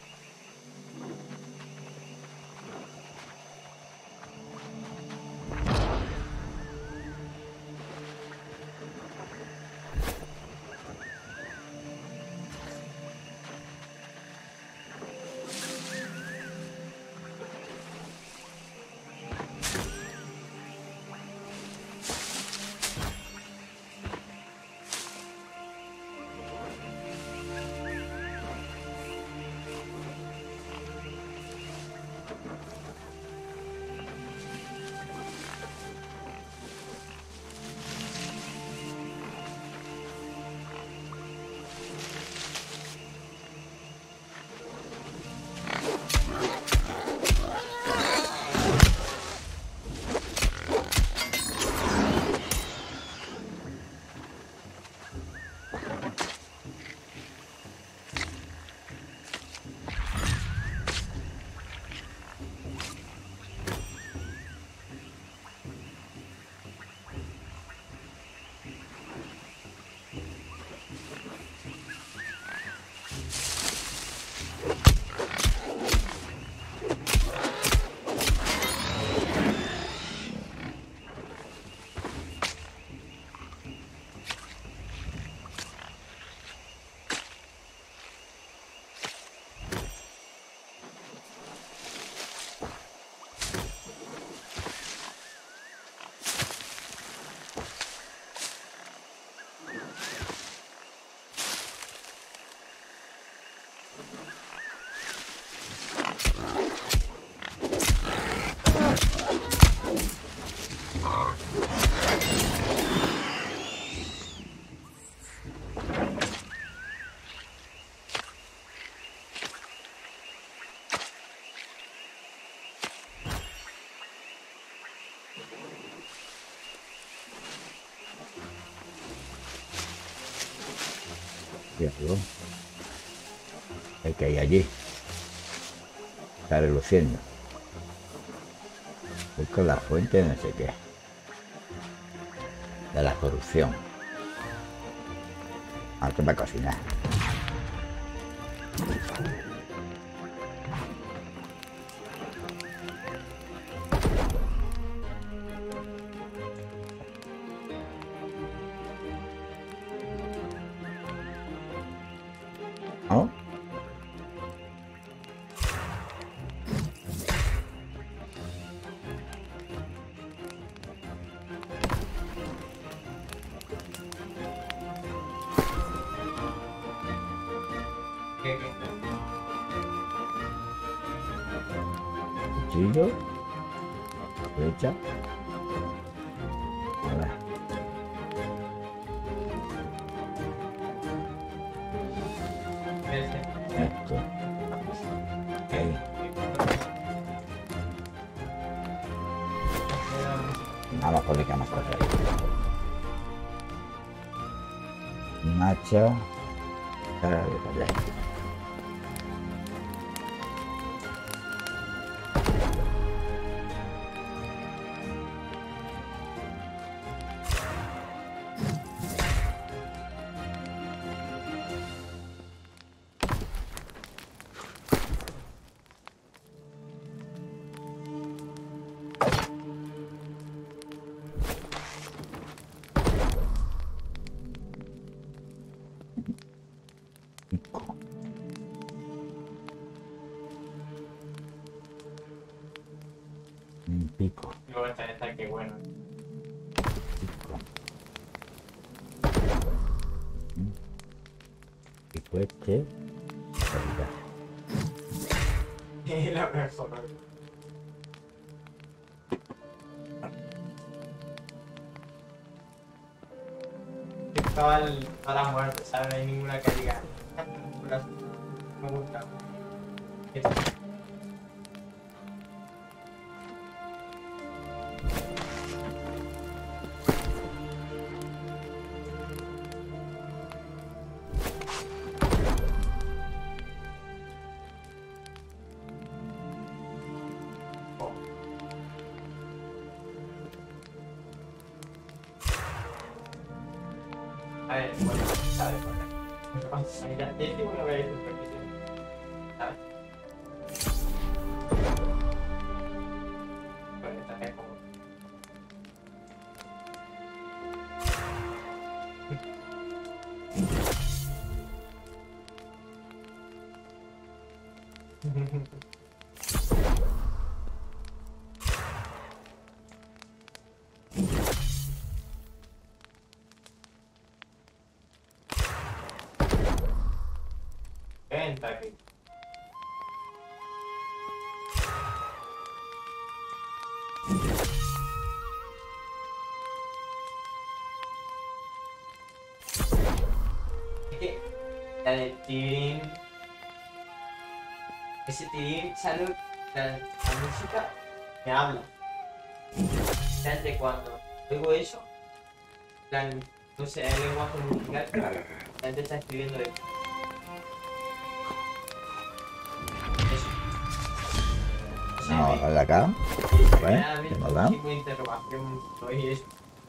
Speaker 1: Diablo. El que hay allí. Está reluciendo. Busco la fuente de no sé qué. De la corrupción. Ahora va a cocinar. ¿No?
Speaker 2: ¿Qué, qué?
Speaker 1: Cuchillo. Flecha. Ahora.
Speaker 2: Ese.
Speaker 1: Esto. Ahí. Vamos a publicar más cosas. Un hacha. Cara de pelea. Pico. Un pico.
Speaker 2: Luego esta, esta, que bueno.
Speaker 1: Pico. Mm. Pico. Fuerte.
Speaker 2: La mejor. Estaba el- toda la muerte, ¿sabes? No hay ninguna que diga. Me gusta. A ver, bueno, ¿sabes? Bueno, ya te digo lo que hay en superficie, ¿sabes? Pues esta es como... Venta aquí. Es que la de Tirín, ese Tirín sale, la, la música me habla. Desde cuando oigo eso, la, no sé, hay lenguaje musical, la gente está escribiendo eso. Eso. O sea,
Speaker 1: No,
Speaker 2: me-
Speaker 1: vale acá.
Speaker 2: se
Speaker 1: Vale,
Speaker 2: queda abierto
Speaker 1: ¿qué nos
Speaker 2: un
Speaker 1: da?
Speaker 2: signo de interrogación, oí eso.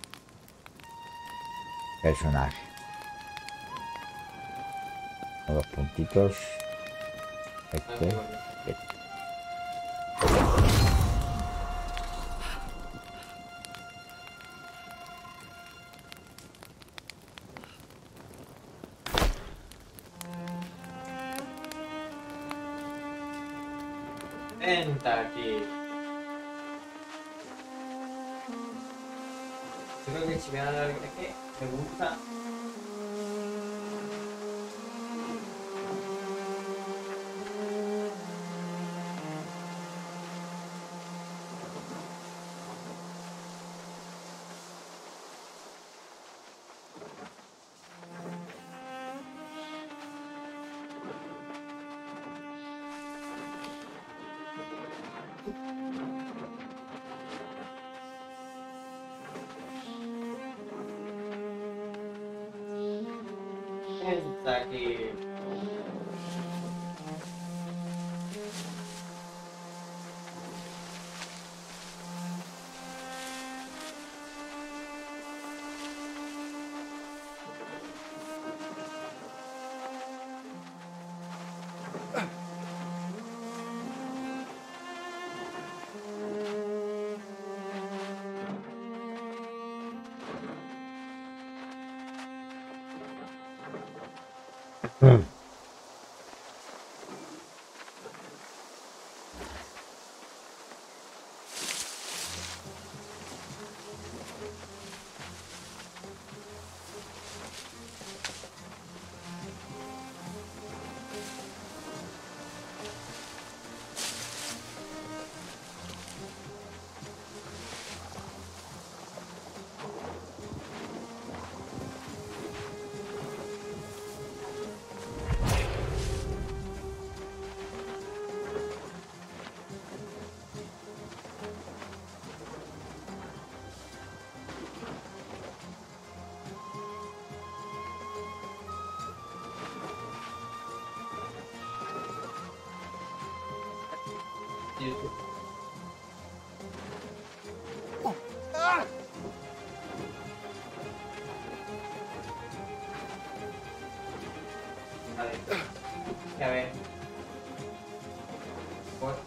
Speaker 1: Personaje. Dos puntitos.
Speaker 2: No
Speaker 1: Este.
Speaker 2: sé por qué.
Speaker 1: Este.
Speaker 2: Venta aquí. Yo creo que si me da la es que me gusta. Venta aquí. YouTube. A ver. A ver. Bueno.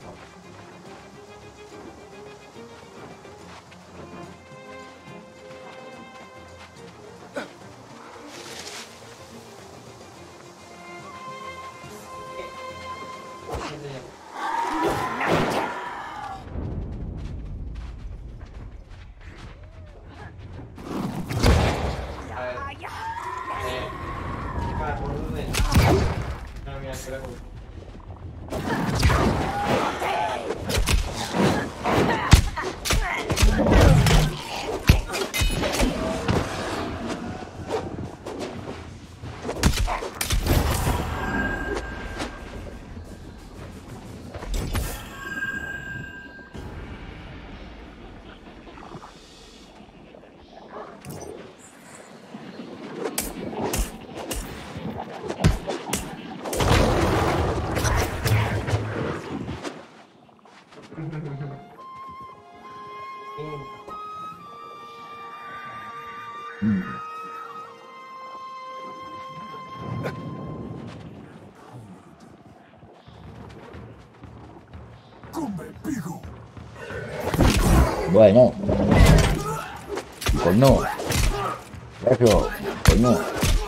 Speaker 1: Bueno. Pues no. Eso. Pues no.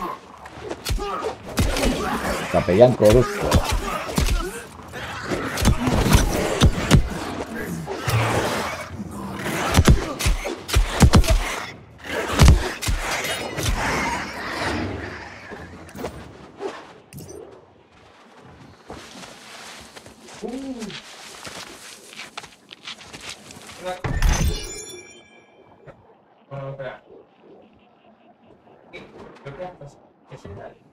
Speaker 1: Capellán corrupto.
Speaker 2: No, espera. Creo que hasta es el tal.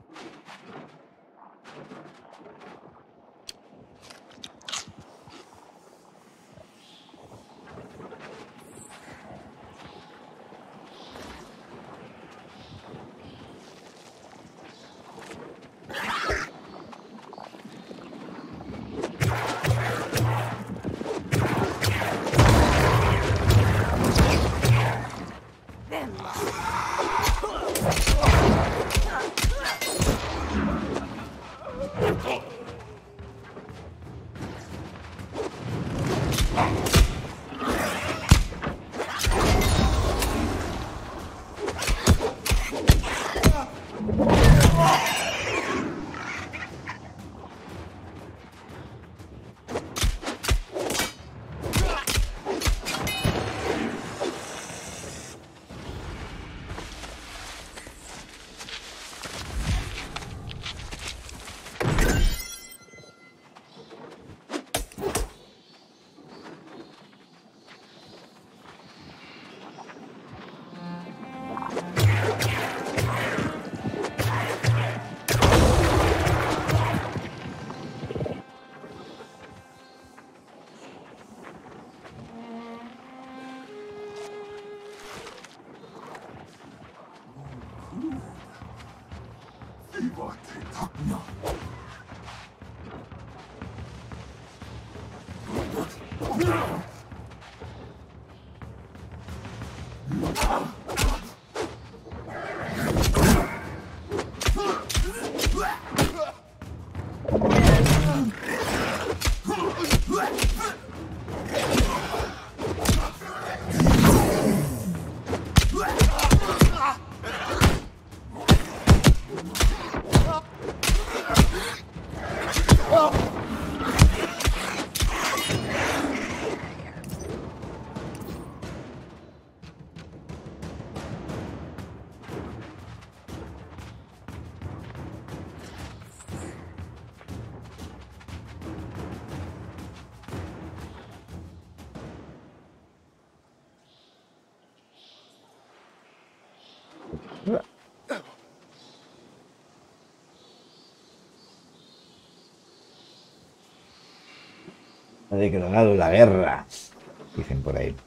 Speaker 1: Ha declarado la guerra, dicen por ahí.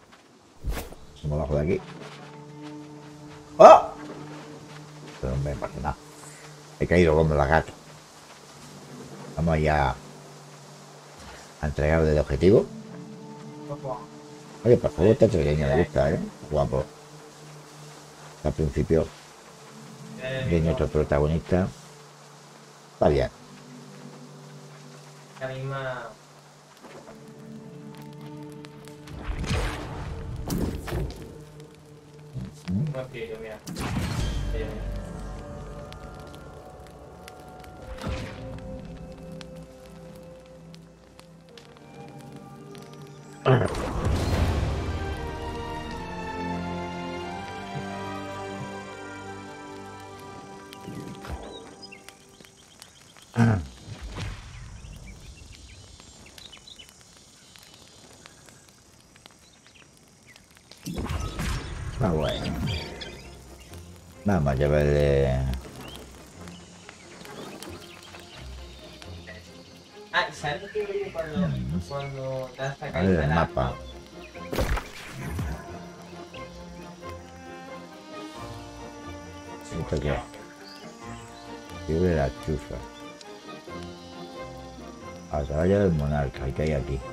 Speaker 1: Vamos abajo de aquí. ¡Oh! Pero no me pasa nada. He caído como la gata. Vamos ya a entregar el objetivo. Oye, por favor, este pequeño me gusta, ¿eh? Guapo. Al principio de nuestro protagonista. Está bien.
Speaker 2: La misma. No espíritu, mira. Mira, mira.
Speaker 1: Ah, bueno. Vamos a llevarle...
Speaker 2: Ah, ¿y sabes lo que digo yo cuando, cuando das esta
Speaker 1: A ver el
Speaker 2: caída?
Speaker 1: mapa. ¿Esto qué es? Fiebre de la chufa. Atalaya del monarca. ¿Y qué hay aquí?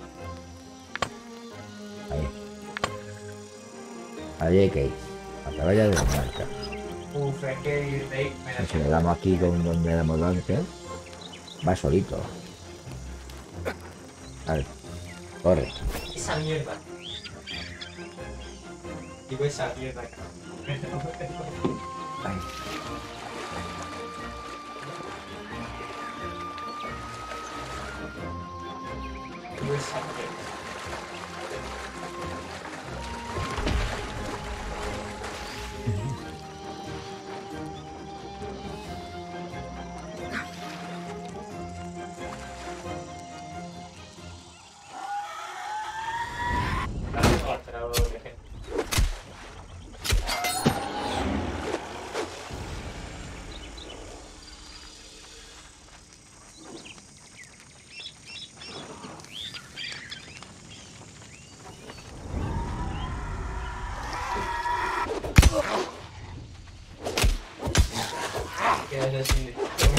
Speaker 1: Ahí. Ahí hay que ir. Atalaya del monarca.
Speaker 2: Uf, es que el rey me la
Speaker 1: Si le damos aquí con donde le damos antes, va solito. Vale. Corre.
Speaker 2: Esa mierda. Digo esa mierda.
Speaker 1: Ay.
Speaker 2: Digo esa mierda. Dale otra doble gente. Quedas así.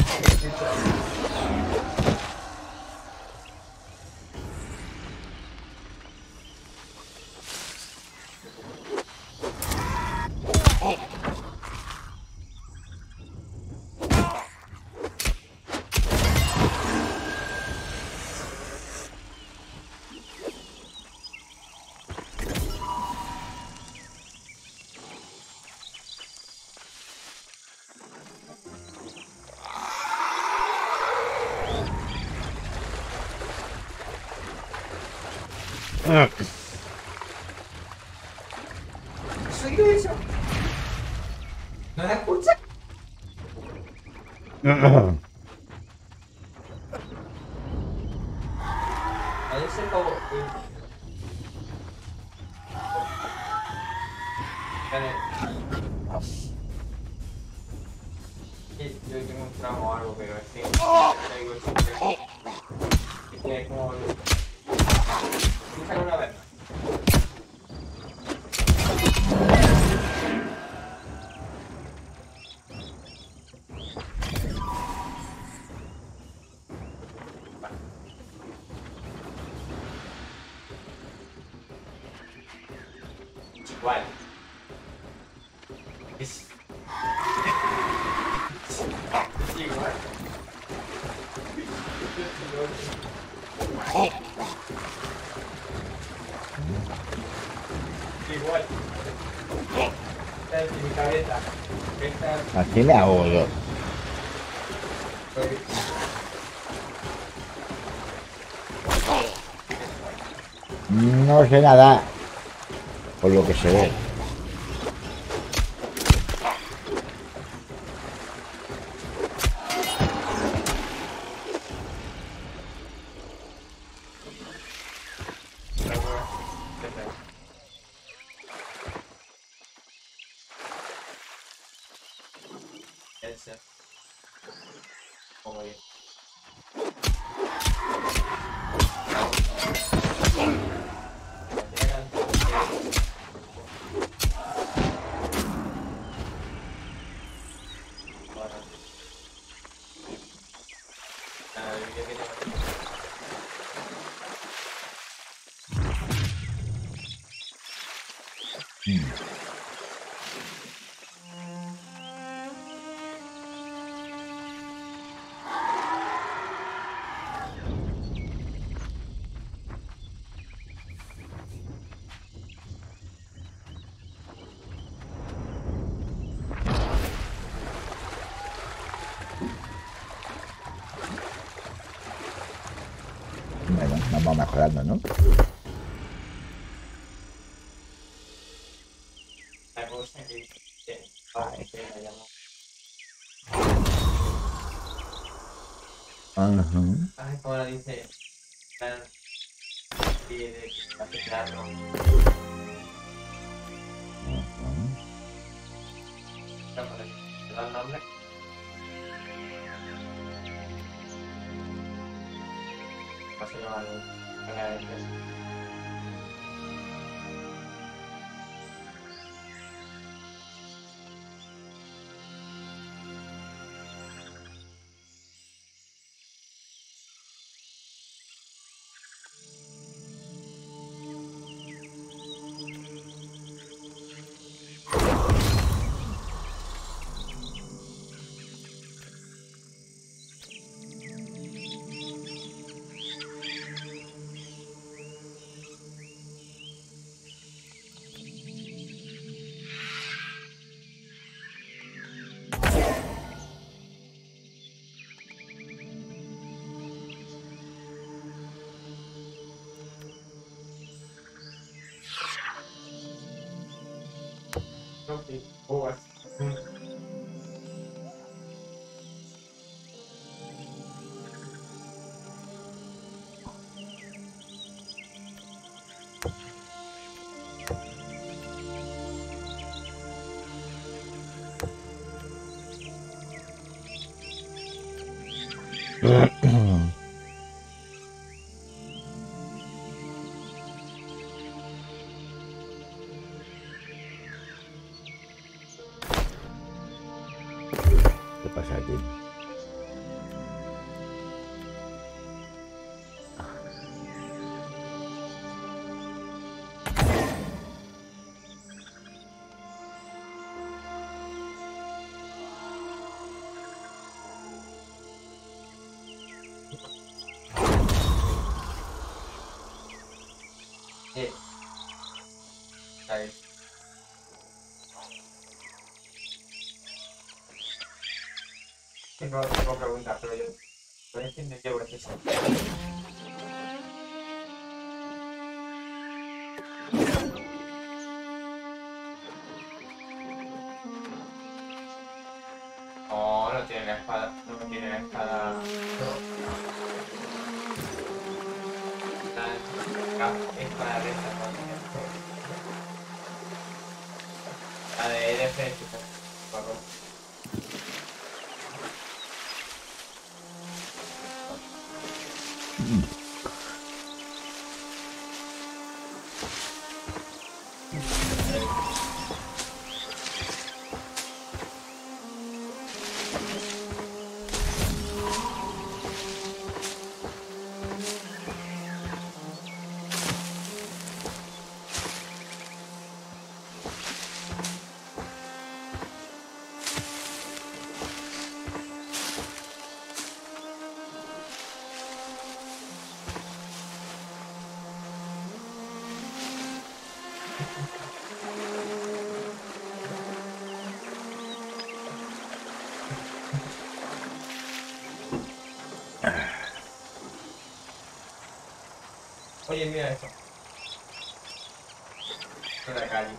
Speaker 2: ¿Has oído eso? ¿No la escuchas? A ver si acabo. Vale. Sí, yo tengo un trauma o algo, pero es que traigo siempre. Es que es como. Escúchalo una vez. Igual. Es. Igual. Igual. Esta es mi cabeza. Esta
Speaker 1: Así me hago yo. No sé nada. Por lo que se ve.
Speaker 2: Ese. Como bien.
Speaker 1: Bueno, vamos mejorando, ¿no?
Speaker 2: La cosa que que- ay, que la llamo.
Speaker 1: Ajá.
Speaker 2: Ay, como la dice. Plan. Y de hace plato. No, por aquí. ¿Te da el nombre? ¿Cómo se llama el canal de este? Ok, boas.
Speaker 1: ¿Qué pasa aquí?
Speaker 2: Eh. Ahí. Tengo, tengo preguntas, pero yo... ¿Puedes entender qué es eso? No, no tiene la espada. No tiene la espada. La espada de esta, ¿no? La de defensa. Por favor. Oye, mira esto. En la calle.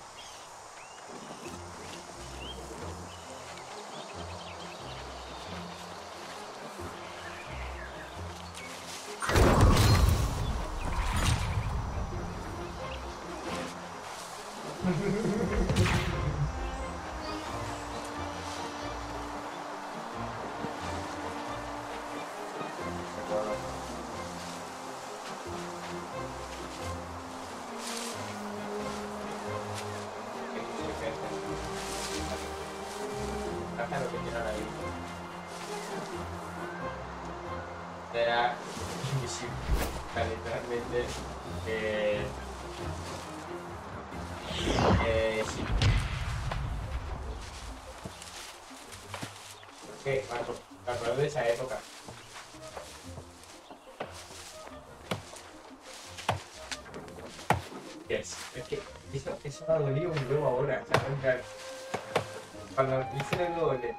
Speaker 2: Caja lo que tiran ahí. Era invisible. Literalmente. Eh, eh, sí. ¿Qué? Marco, me acuerdo de esa época. Yes. Es que eso, eso me ha dolido un huevo ahora. O sea, en plan, cuando hice el doble.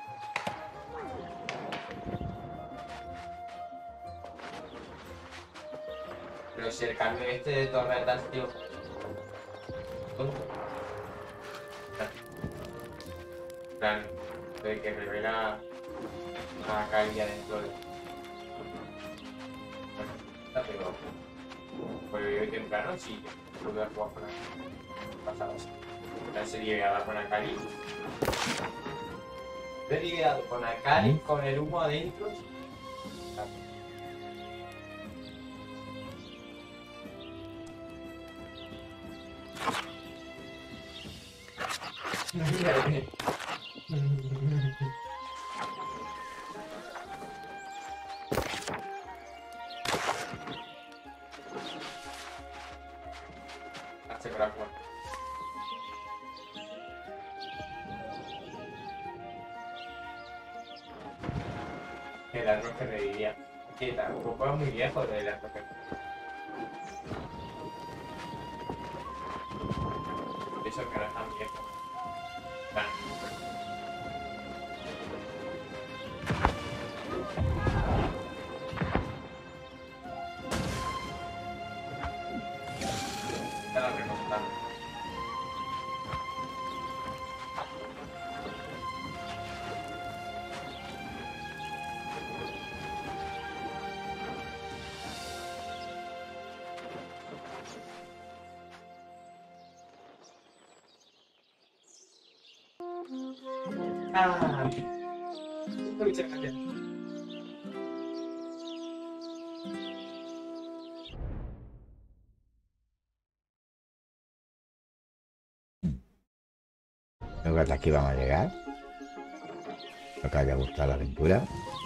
Speaker 2: Pero si el cambio este de tormentas, tío. Tonto. En plan, de que revela a Kylie adentro de. Bueno, está pero. Pues hoy temprano sí, volví a jugar con la. Pasado así. La serie voy a dar con la Kylie. Lo he lidiado con Akari,
Speaker 1: ¿Mm?
Speaker 2: con el humo adentro. Hace con la puerta. El arroz que revivía. Que tampoco es muy viejo el arroz que eso que no es tan viejo. Bueno. Estaba remontando. Ah, muchas gracias.
Speaker 1: Creo que hasta aquí vamos a llegar. Espero que haya gustado la aventura.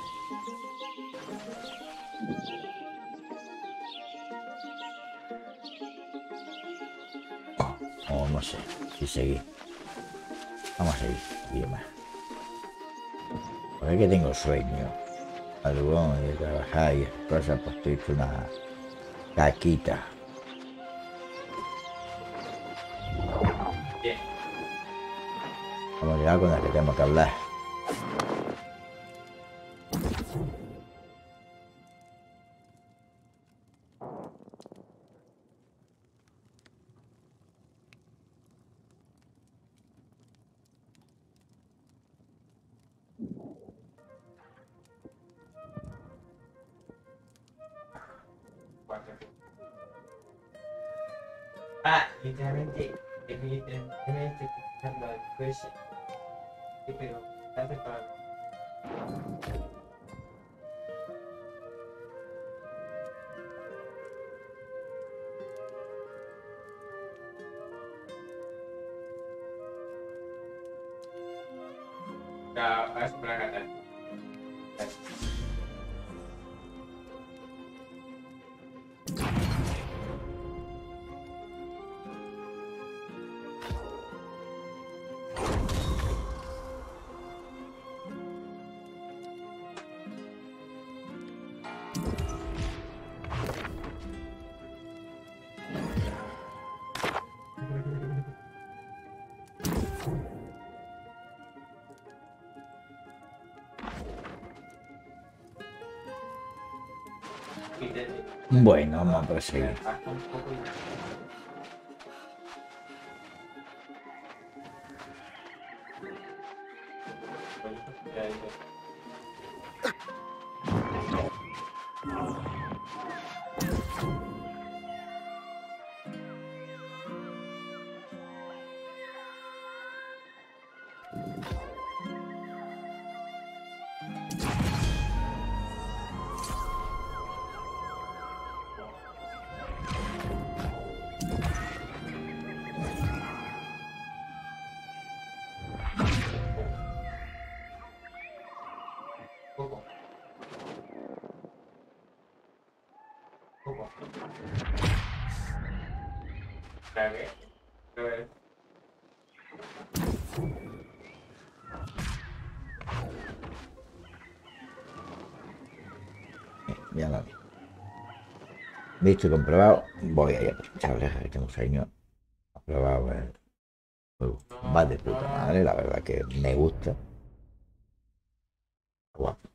Speaker 1: O oh, no sé, si seguir. Vamos a seguir. Y más. Porque que tengo sueño. Algo de trabajar y esas cosas, pues estoy hecho una caquita.
Speaker 2: Bien.
Speaker 1: Vamos a llegar con la que tenemos que hablar.
Speaker 2: Ah, literalmente, es literalmente escuchando al juez. Sí, pero está separado. A ver si para cantar.
Speaker 1: Bueno, vamos a proseguir.
Speaker 2: Poco. Poco. Creo que. Creo que.
Speaker 1: Ya lo vi. Visto y comprobado. Voy a ir a chavales, que tengo sueño. Aprobado el juego. Va de puta madre, la verdad que me gusta. Guapo.